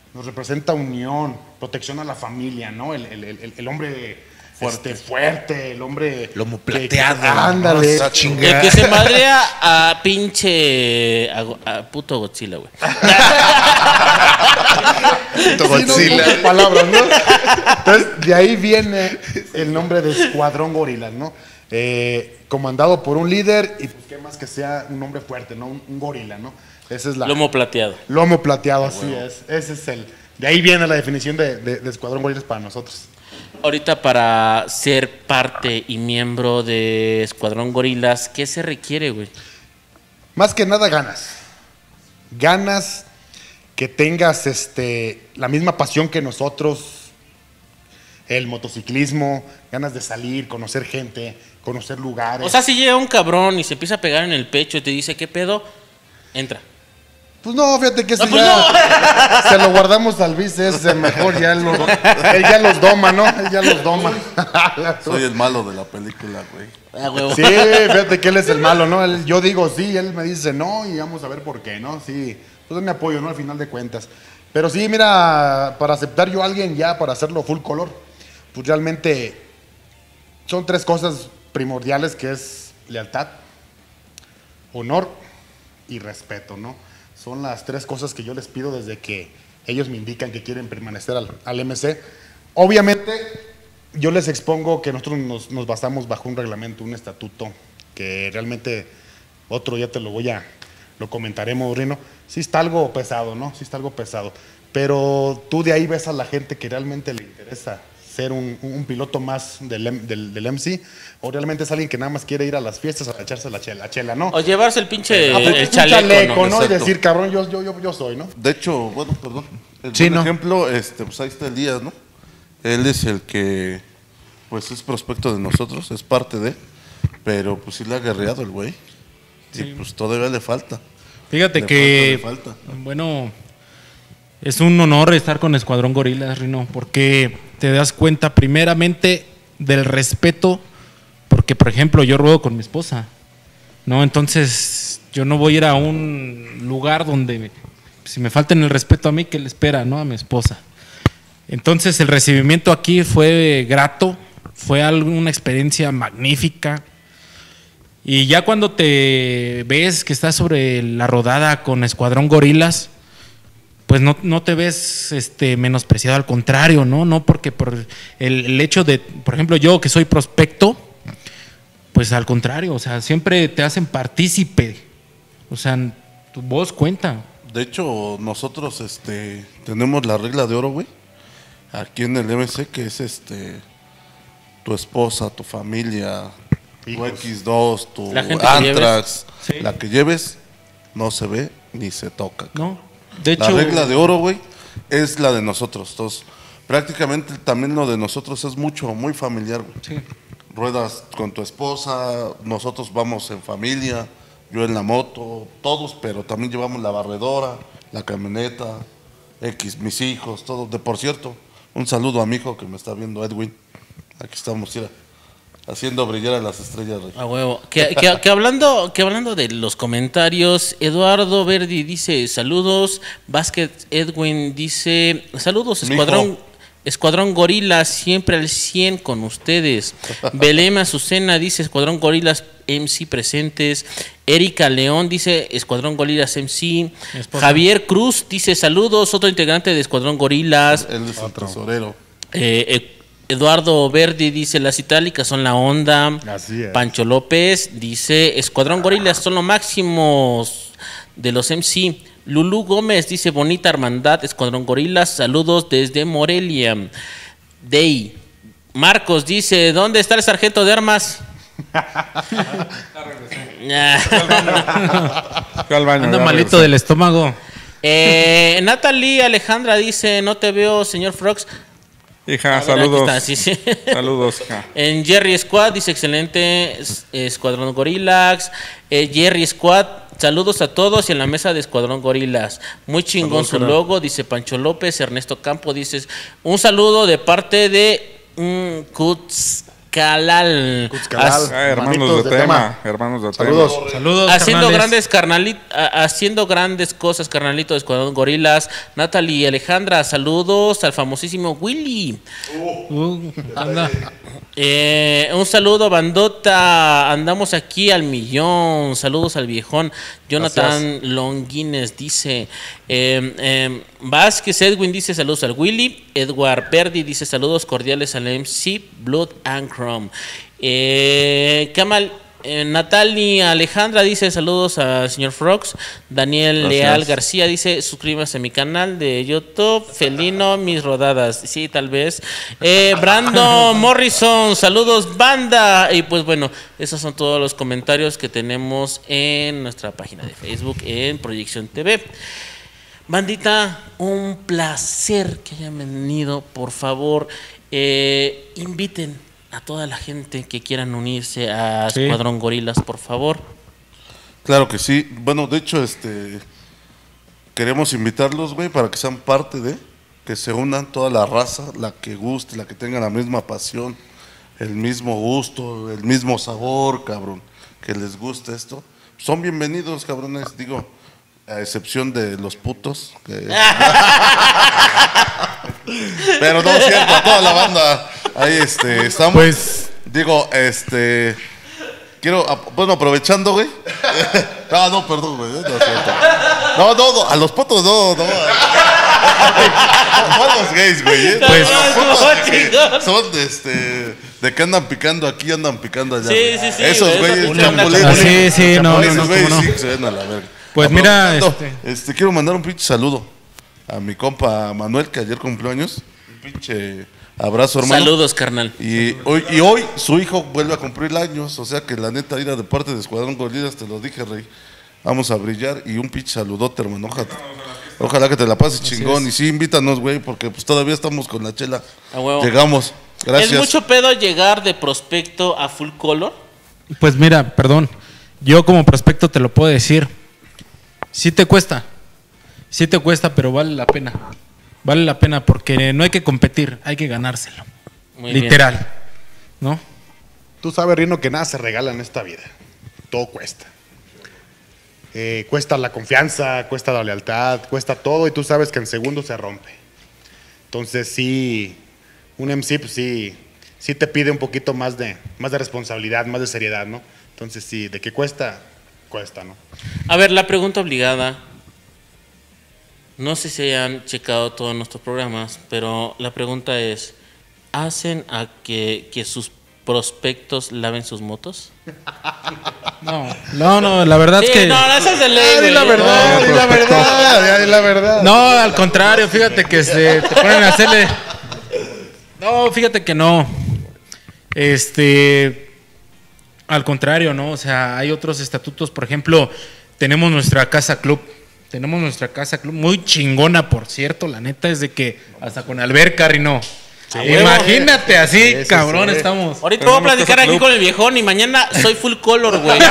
nos representa unión, protección a la familia, ¿no? El hombre fuerte, el hombre... Lomo plateado. Ándale. Esa El chingada. que se madrea a pinche... a puto Godzilla, güey. Godzilla. Sí, no, palabras, ¿no? Entonces, de ahí viene el nombre de Escuadrón Gorilas, ¿no? Comandado por un líder y pues qué más que sea un hombre fuerte, ¿no? Un gorila, ¿no? Esa es la... Lomo plateado. Lomo plateado, así es. Ese es el... De ahí viene la definición de Escuadrón Gorilas para nosotros. Ahorita para ser parte y miembro de Escuadrón Gorilas, ¿qué se requiere, güey? Más que nada ganas. Ganas que tengas la misma pasión que nosotros, el motociclismo, ganas de salir, conocer gente, conocer lugares. O sea, si llega un cabrón y se empieza a pegar en el pecho y te dice, ¿qué pedo? Entra. Pues no, fíjate que No, pues se lo guardamos al vice, ese mejor ya él ya los doma, ¿no? Él ya los doma. Soy el malo de la película, güey. Ah, huevo. Sí, fíjate que él es el malo, ¿no? Yo digo sí, él me dice no y vamos a ver por qué, ¿no? Sí, pues es mi apoyo, ¿no? Al final de cuentas. Pero sí, mira, para aceptar yo a alguien ya, para hacerlo full color, pues realmente son 3 cosas primordiales que es lealtad, honor y respeto, ¿no? Son las 3 cosas que yo les pido desde que ellos me indican que quieren permanecer al MC. Obviamente, yo les expongo que nosotros nos basamos bajo un reglamento, un estatuto, que realmente otro día lo comentaremos, Rino. Sí está algo pesado, ¿no? Sí está algo pesado. Pero tú de ahí ves a la gente que realmente le interesa ser un piloto más del MC, o realmente es alguien que nada más quiere ir a las fiestas a echarse la chela, ¿no? O llevarse el pinche Un el chaleco, ¿no? Y Exacto. decir, cabrón, yo soy, ¿no? De hecho, bueno, perdón. El Sí, buen no. ejemplo, pues ahí está Elías, ¿no? Él es el que, pues es prospecto de nosotros, es parte de, pero pues sí le ha guerreado el güey. Y pues todavía le falta. Fíjate Le que, falta. bueno, es un honor estar con Escuadrón Gorilas, Rino, porque te das cuenta primeramente del respeto, porque por ejemplo yo ruedo con mi esposa, ¿no? Entonces yo no voy a ir a un lugar donde si me falten el respeto a mí, ¿qué le espera, no? A mi esposa. Entonces el recibimiento aquí fue grato, fue una experiencia magnífica. Y ya cuando te ves que estás sobre la rodada con Escuadrón Gorilas, pues no te ves menospreciado, al contrario, ¿no? No porque por el hecho de, por ejemplo, yo que soy prospecto, pues al contrario, o sea, siempre te hacen partícipe. O sea, tu voz cuenta. De hecho, nosotros tenemos la regla de oro, güey, aquí en el MC, que es tu esposa, tu familia, tu X2, tu La gente que Antrax, Sí. la que lleves, no se ve ni se toca. ¿No? De La hecho, regla de oro, güey, es la de nosotros. Entonces, prácticamente también lo de nosotros es muy familiar, güey. sí. Ruedas con tu esposa, nosotros vamos en familia, yo en la moto, todos, pero también llevamos la barredora, la camioneta, mis hijos, todo. Por cierto, un saludo a mi hijo que me está viendo, Edwin. Aquí estamos, mira, haciendo brillar a las estrellas, Rey. A huevo. Que hablando de los comentarios, Eduardo Verdi dice saludos. Basket Edwin dice saludos, Escuadrón Gorilas, siempre al 100 con ustedes. Belém Azucena dice Escuadrón Gorilas MC presentes. Erika León dice Escuadrón Gorilas MC. Javier Cruz dice saludos, otro integrante de Escuadrón Gorilas. Él es el tesorero. Eduardo Verdi dice las itálicas son la onda. Así es. Pancho López dice Escuadrón Gorilas son los máximos de los MC. Lulú Gómez dice bonita hermandad, Escuadrón Gorilas, saludos desde Morelia. Dey Marcos dice ¿dónde está el sargento de armas? Fui al baño, Anda ya malito regresé. del estómago. Natalie Alejandra dice no te veo señor Frogs. Hija, A ver, saludos. aquí está, sí. Saludos, hija. En Jerry Squad dice excelente Escuadrón Gorilas. Jerry Squad, saludos a todos y en la mesa de Escuadrón Gorilas. Muy chingón Saludos, su carnal. logo, dice Pancho López. Ernesto Campo dice un saludo de parte de Kuts Cuzcalal. Hermanos de tema. Hermanos de Saludos. tema. Saludos, Haciendo grandes cosas, carnalito de Escuadrón Gorilas. Natalie Alejandra, saludos al famosísimo Willy. Anda. Un saludo, bandota. Andamos aquí al millón. Saludos al viejón. Jonathan Longuines dice. Vázquez Edwin dice saludos al Willy. Edward Verdi dice saludos cordiales al MC Blood and Chrome. Natalia Alejandra dice saludos al señor Frogs. Daniel Leal García dice suscríbase a mi canal de YouTube. Felino, mis rodadas. Sí, tal vez. Brandon Morrison, saludos banda. Y pues bueno, esos son todos los comentarios que tenemos en nuestra página de Facebook en Proyección TV. Bandita, un placer que hayan venido. Por favor, inviten a toda la gente que quieran unirse a Escuadrón Gorilas, por favor. Claro que sí. Bueno, de hecho, queremos invitarlos, güey, para que sean parte de, que se unan toda la raza, la que guste, la que tenga la misma pasión, el mismo gusto, el mismo sabor, cabrón, que les guste esto. Son bienvenidos, cabrones, digo, a excepción de los putos. Pero no es cierto, a toda la banda. Ahí estamos. Pues, digo, quiero, bueno, aprovechando, güey. No, perdón, güey. No, es cierto. No, a los putos no. No los gays, güey. Pues, son de que andan picando aquí, andan picando allá. Sí. Esos güeyes. no. Sí, se ven a la verga. Pues mira, quiero mandar un pinche saludo a mi compa Manuel, que ayer cumplió años. Un pinche abrazo, hermano. Saludos, carnal. Y hoy su hijo vuelve a cumplir años, o sea que la neta, ir de parte de Escuadrón Gorilas, te lo dije, rey. Vamos a brillar y un pinche saludote, hermano. Ojalá que te la pases chingón. Y sí, invítanos, güey, porque pues todavía estamos con la chela. A huevo. Llegamos. Gracias. ¿Es mucho pedo llegar de prospecto a full color? pues mira, perdón, yo como prospecto te lo puedo decir. Sí te cuesta, pero vale la pena. Vale la pena porque no hay que competir, hay que ganárselo. Muy literal, bien. ¿no? Tú sabes, Rino, que nada se regala en esta vida. Todo cuesta. Cuesta la confianza, cuesta la lealtad, cuesta todo y tú sabes que en segundos se rompe. Entonces sí, un MC pues sí te pide un poquito más de responsabilidad, más de seriedad, ¿no? Entonces sí, de qué cuesta, ¿no? A ver, la pregunta obligada. No sé si hayan checado todos nuestros programas, pero la pregunta es, ¿hacen a que sus prospectos laven sus motos? No, la verdad es que... No, esa es de ley, Di la verdad. No, al contrario, fíjate que te ponen a hacerle... No, fíjate que no. Al contrario, ¿no? O sea, hay otros estatutos, por ejemplo, tenemos nuestra casa club. Muy chingona, por cierto, la neta es de que hasta con alberca, Rino. Sí, imagínate así, sí, cabrón, sí. Estamos. Ahorita voy a platicar aquí con el viejón y mañana soy full color, güey.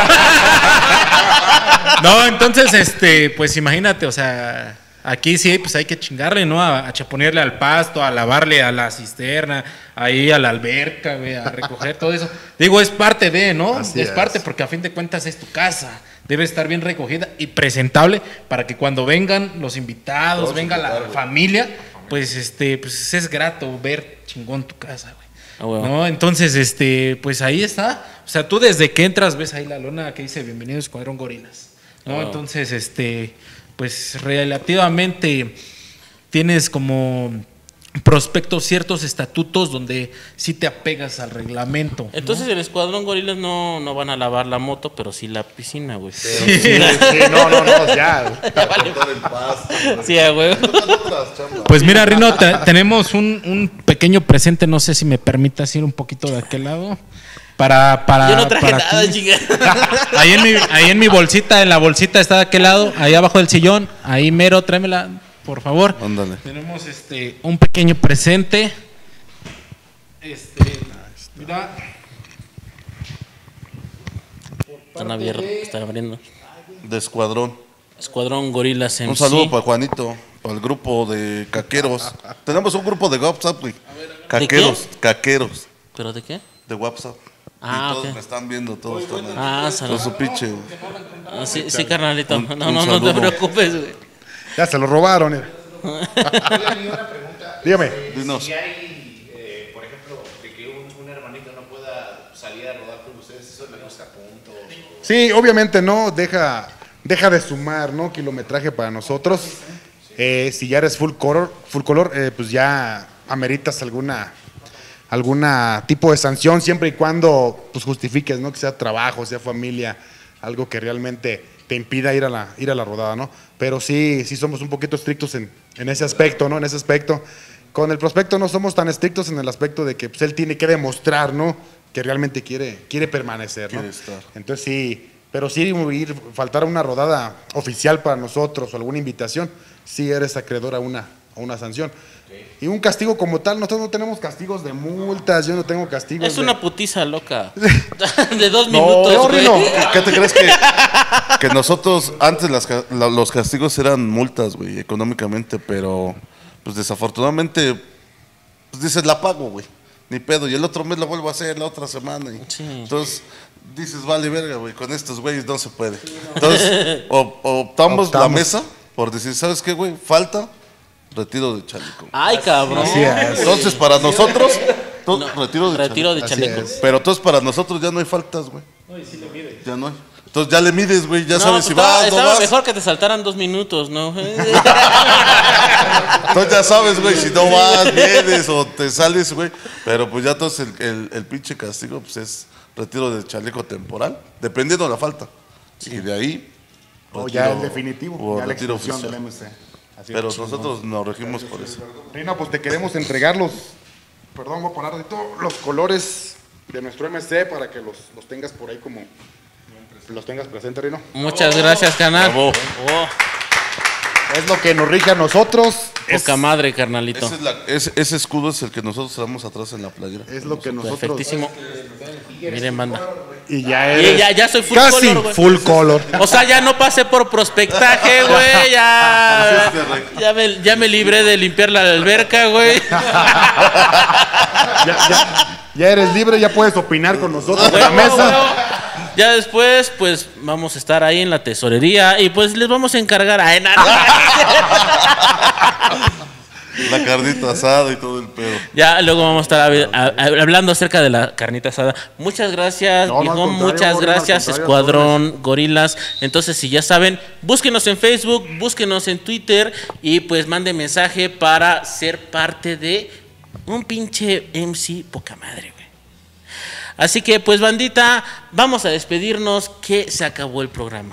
No, entonces, pues imagínate, o sea, aquí sí, pues hay que chingarle, ¿no? A chaponearle al pasto, a lavarle a la cisterna, ahí a la alberca, güey, a recoger todo eso. Digo, es parte de, ¿no? Así es parte porque a fin de cuentas es tu casa. Debe estar bien recogida y presentable para que cuando vengan los invitados, venga la familia, pues es grato ver chingón tu casa, güey. Bueno. ¿No? Entonces, pues ahí está. O sea, tú desde que entras ves ahí la lona que dice Bienvenido Escuadrón Gorilas, ¿no? Wow. Entonces, pues relativamente tienes como prospectos ciertos estatutos donde sí te apegas al reglamento, ¿no? Entonces el Escuadrón Gorilas no van a lavar la moto, pero sí la piscina, güey. Sí, no, ya. Vale. Sí, güey. Pues mira, Rino, tenemos un pequeño presente, no sé si me permitas ir un poquito de aquel lado. Para yo no traje nada, chica. Ahí en mi bolsita, en la bolsita está de aquel lado, ahí abajo del sillón, ahí mero, tráemela, por favor. Ándale. Tenemos un pequeño presente. Mira. Están abriendo. De Escuadrón. Escuadrón Gorilas MC. Un saludo para Juanito, para el grupo de caqueros. Tenemos un grupo de WhatsApp, güey. Caqueros. ¿Pero de qué? de WhatsApp. Ah, y todos ok. me están viendo, todos están ahí. Ah, Todo su pinche. Sí, carnalito. Un No te saludo. preocupes, güey. Ya se lo robaron. Dígame. Dinos. Si hay, por ejemplo, de que un hermanito no pueda salir a rodar con ustedes, ¿eso le gusta puntos? Sí, obviamente no, deja de sumar, ¿no? Kilometraje para nosotros. Si ya eres full color, pues ya ameritas alguna tipo de sanción, siempre y cuando pues justifiques, ¿no? Que sea trabajo, sea familia, algo que realmente te impida ir a la rodada, ¿no? Pero sí somos un poquito estrictos en ese aspecto, ¿no? En ese aspecto. Con el prospecto no somos tan estrictos en el aspecto de que pues, él tiene que demostrar, ¿no? Que realmente quiere permanecer, ¿no? Quiere estar. Entonces sí, pero sí faltar a una rodada oficial para nosotros o alguna invitación, sí eres acreedor a una sanción. Y un castigo como tal, nosotros no tenemos castigos de multas, yo no tengo castigos Es de... una putiza loca. De 2 No, minutos, güey. Rino. ¿Qué te crees que nosotros antes los castigos eran multas, güey, económicamente, pero pues desafortunadamente pues dices la pago, güey, ni pedo, y el otro mes lo vuelvo a hacer, la otra semana, y Sí. entonces dices vale verga, güey, con estos güeyes no se puede. Entonces optamos la mesa por decir, ¿sabes qué, güey? Falta retiro de chaleco. Ay, cabrón. Así es. Entonces para nosotros retiro de Retiro de Así chaleco. es. pero entonces para nosotros ya no hay faltas, güey. Ya no hay. Entonces ya le mides, güey, ya No, sabes si pues vas, no estaba vas. mejor que te saltaran 2 minutos, ¿no? Entonces ya sabes, güey, si no vas, vienes o te sales, güey. Pero pues ya entonces el pinche castigo pues es retiro de chaleco temporal, dependiendo de la falta. Y de ahí... O ya retiro- el definitivo, o ya la retiro expulsión oficial. del MC. Así Pero es. nosotros nos regimos por eso. Rino, pues te queremos entregar voy a poner de todos los colores de nuestro MC para que los tengas por ahí como, los tengas presente, Rino. Muchas gracias, canal. Bravo. Oh, Es lo que nos rige a nosotros, poca madre, carnalito. Ese escudo es el que nosotros traemos atrás en la playera. es lo que nosotros... Perfectísimo. Miren, banda. Y ya Y eres ya soy full casi color, güey. full color. O sea, ya no pasé por prospectaje, güey. Ya me libré de limpiar la alberca, güey. Ya eres libre, ya puedes opinar con nosotros en la Huevo, mesa. huevo. Ya después, pues, vamos a estar ahí en la tesorería y pues les vamos a encargar a La carnita asada y todo el pedo. Ya luego vamos a estar hablando acerca de la carnita asada. Muchas gracias, No, no, al viejón, contrario, muchas Gorila, al gracias, contrario, Escuadrón, Gorilas. Entonces, si ya saben, búsquenos en Facebook, búsquenos en Twitter y pues manden mensaje para ser parte de un pinche MC poca madre, güey. Así que, pues, bandita, vamos a despedirnos que se acabó el programa.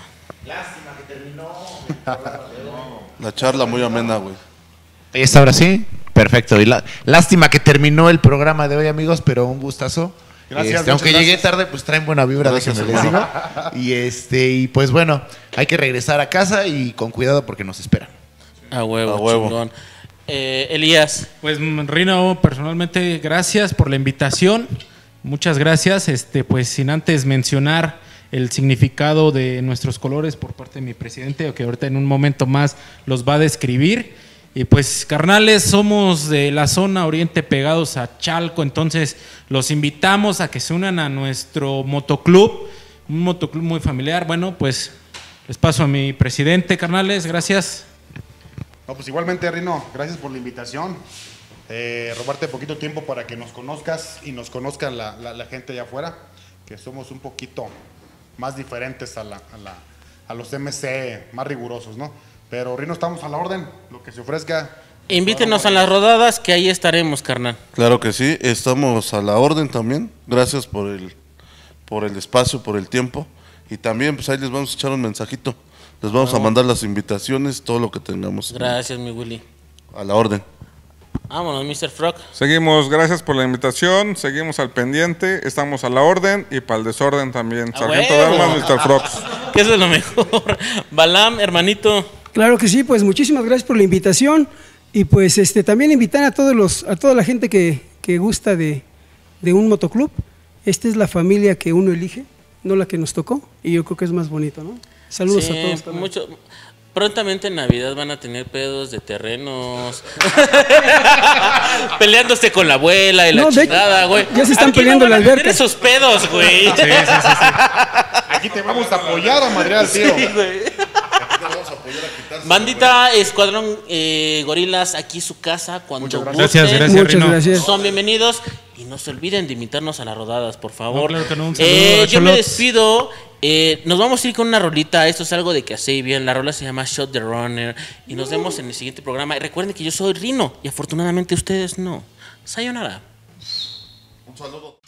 La charla muy amena, güey. Ahí está, ahora sí. Perfecto. Y lástima que terminó el programa de hoy, amigos, pero un gustazo. Gracias, Aunque muchas llegué gracias. tarde, pues traen buena vibra, Gracias, déjenme les digo. Y pues bueno, hay que regresar a casa y con cuidado porque nos esperan. A huevo, A huevo. chingón. Elías. Pues Rino, personalmente, gracias por la invitación. Muchas gracias. Pues sin antes mencionar el significado de nuestros colores por parte de mi presidente, que ahorita en un momento más los va a describir. Y pues, carnales, somos de la zona oriente pegados a Chalco, entonces los invitamos a que se unan a nuestro motoclub, un motoclub muy familiar. Bueno, pues les paso a mi presidente, carnales, gracias. No, pues igualmente, Rino, gracias por la invitación. Robarte poquito tiempo para que nos conozcas y nos conozcan la gente allá afuera, que somos un poquito más diferentes a los MC más rigurosos, ¿no? Pero Rino, estamos a la orden, lo que se ofrezca. Invítenos a las rodadas, que ahí estaremos, carnal. Claro que sí, estamos a la orden también. Gracias por el espacio, por el tiempo. Y también, pues ahí les vamos a echar un mensajito. Les vamos a mandar las invitaciones, todo lo que tengamos. Gracias, mi Willy. A la orden. Vámonos, Mr. Frog. Seguimos, gracias por la invitación, seguimos al pendiente, estamos a la orden y para el desorden también. ¡A Sargento huevo! de Armas, Mr. Frogs. Que eso es lo mejor. Balam, hermanito. Claro que sí, pues muchísimas gracias por la invitación y pues también invitar a toda la gente que gusta de un motoclub. Esta es la familia que uno elige, no la que nos tocó, y yo creo que es más bonito, ¿no? Saludos Sí, a todos. carnal. Prontamente en Navidad van a tener pedos de terrenos. Peleándose con la abuela y la chingada, güey. Ya se están Aquí peleando no van en la a tener alberca. esos pedos, güey. Sí. Aquí te vamos a apoyar a madrear al tío. Sí, güey. Bandita, Escuadrón Gorilas, aquí su casa. Cuando gusten, Gracias, Muchas Rino. gracias. son bienvenidos. Y no se olviden de invitarnos a las rodadas, por favor. No, claro que no, un saludo a Yo me Cholots. despido. Nos vamos a ir con una rolita. Esto es algo de que hacéis bien. La rola se llama Shot the Runner. Y nos vemos en el siguiente programa. Y recuerden que yo soy Rino. Y afortunadamente ustedes no. Sayonara. Un saludo.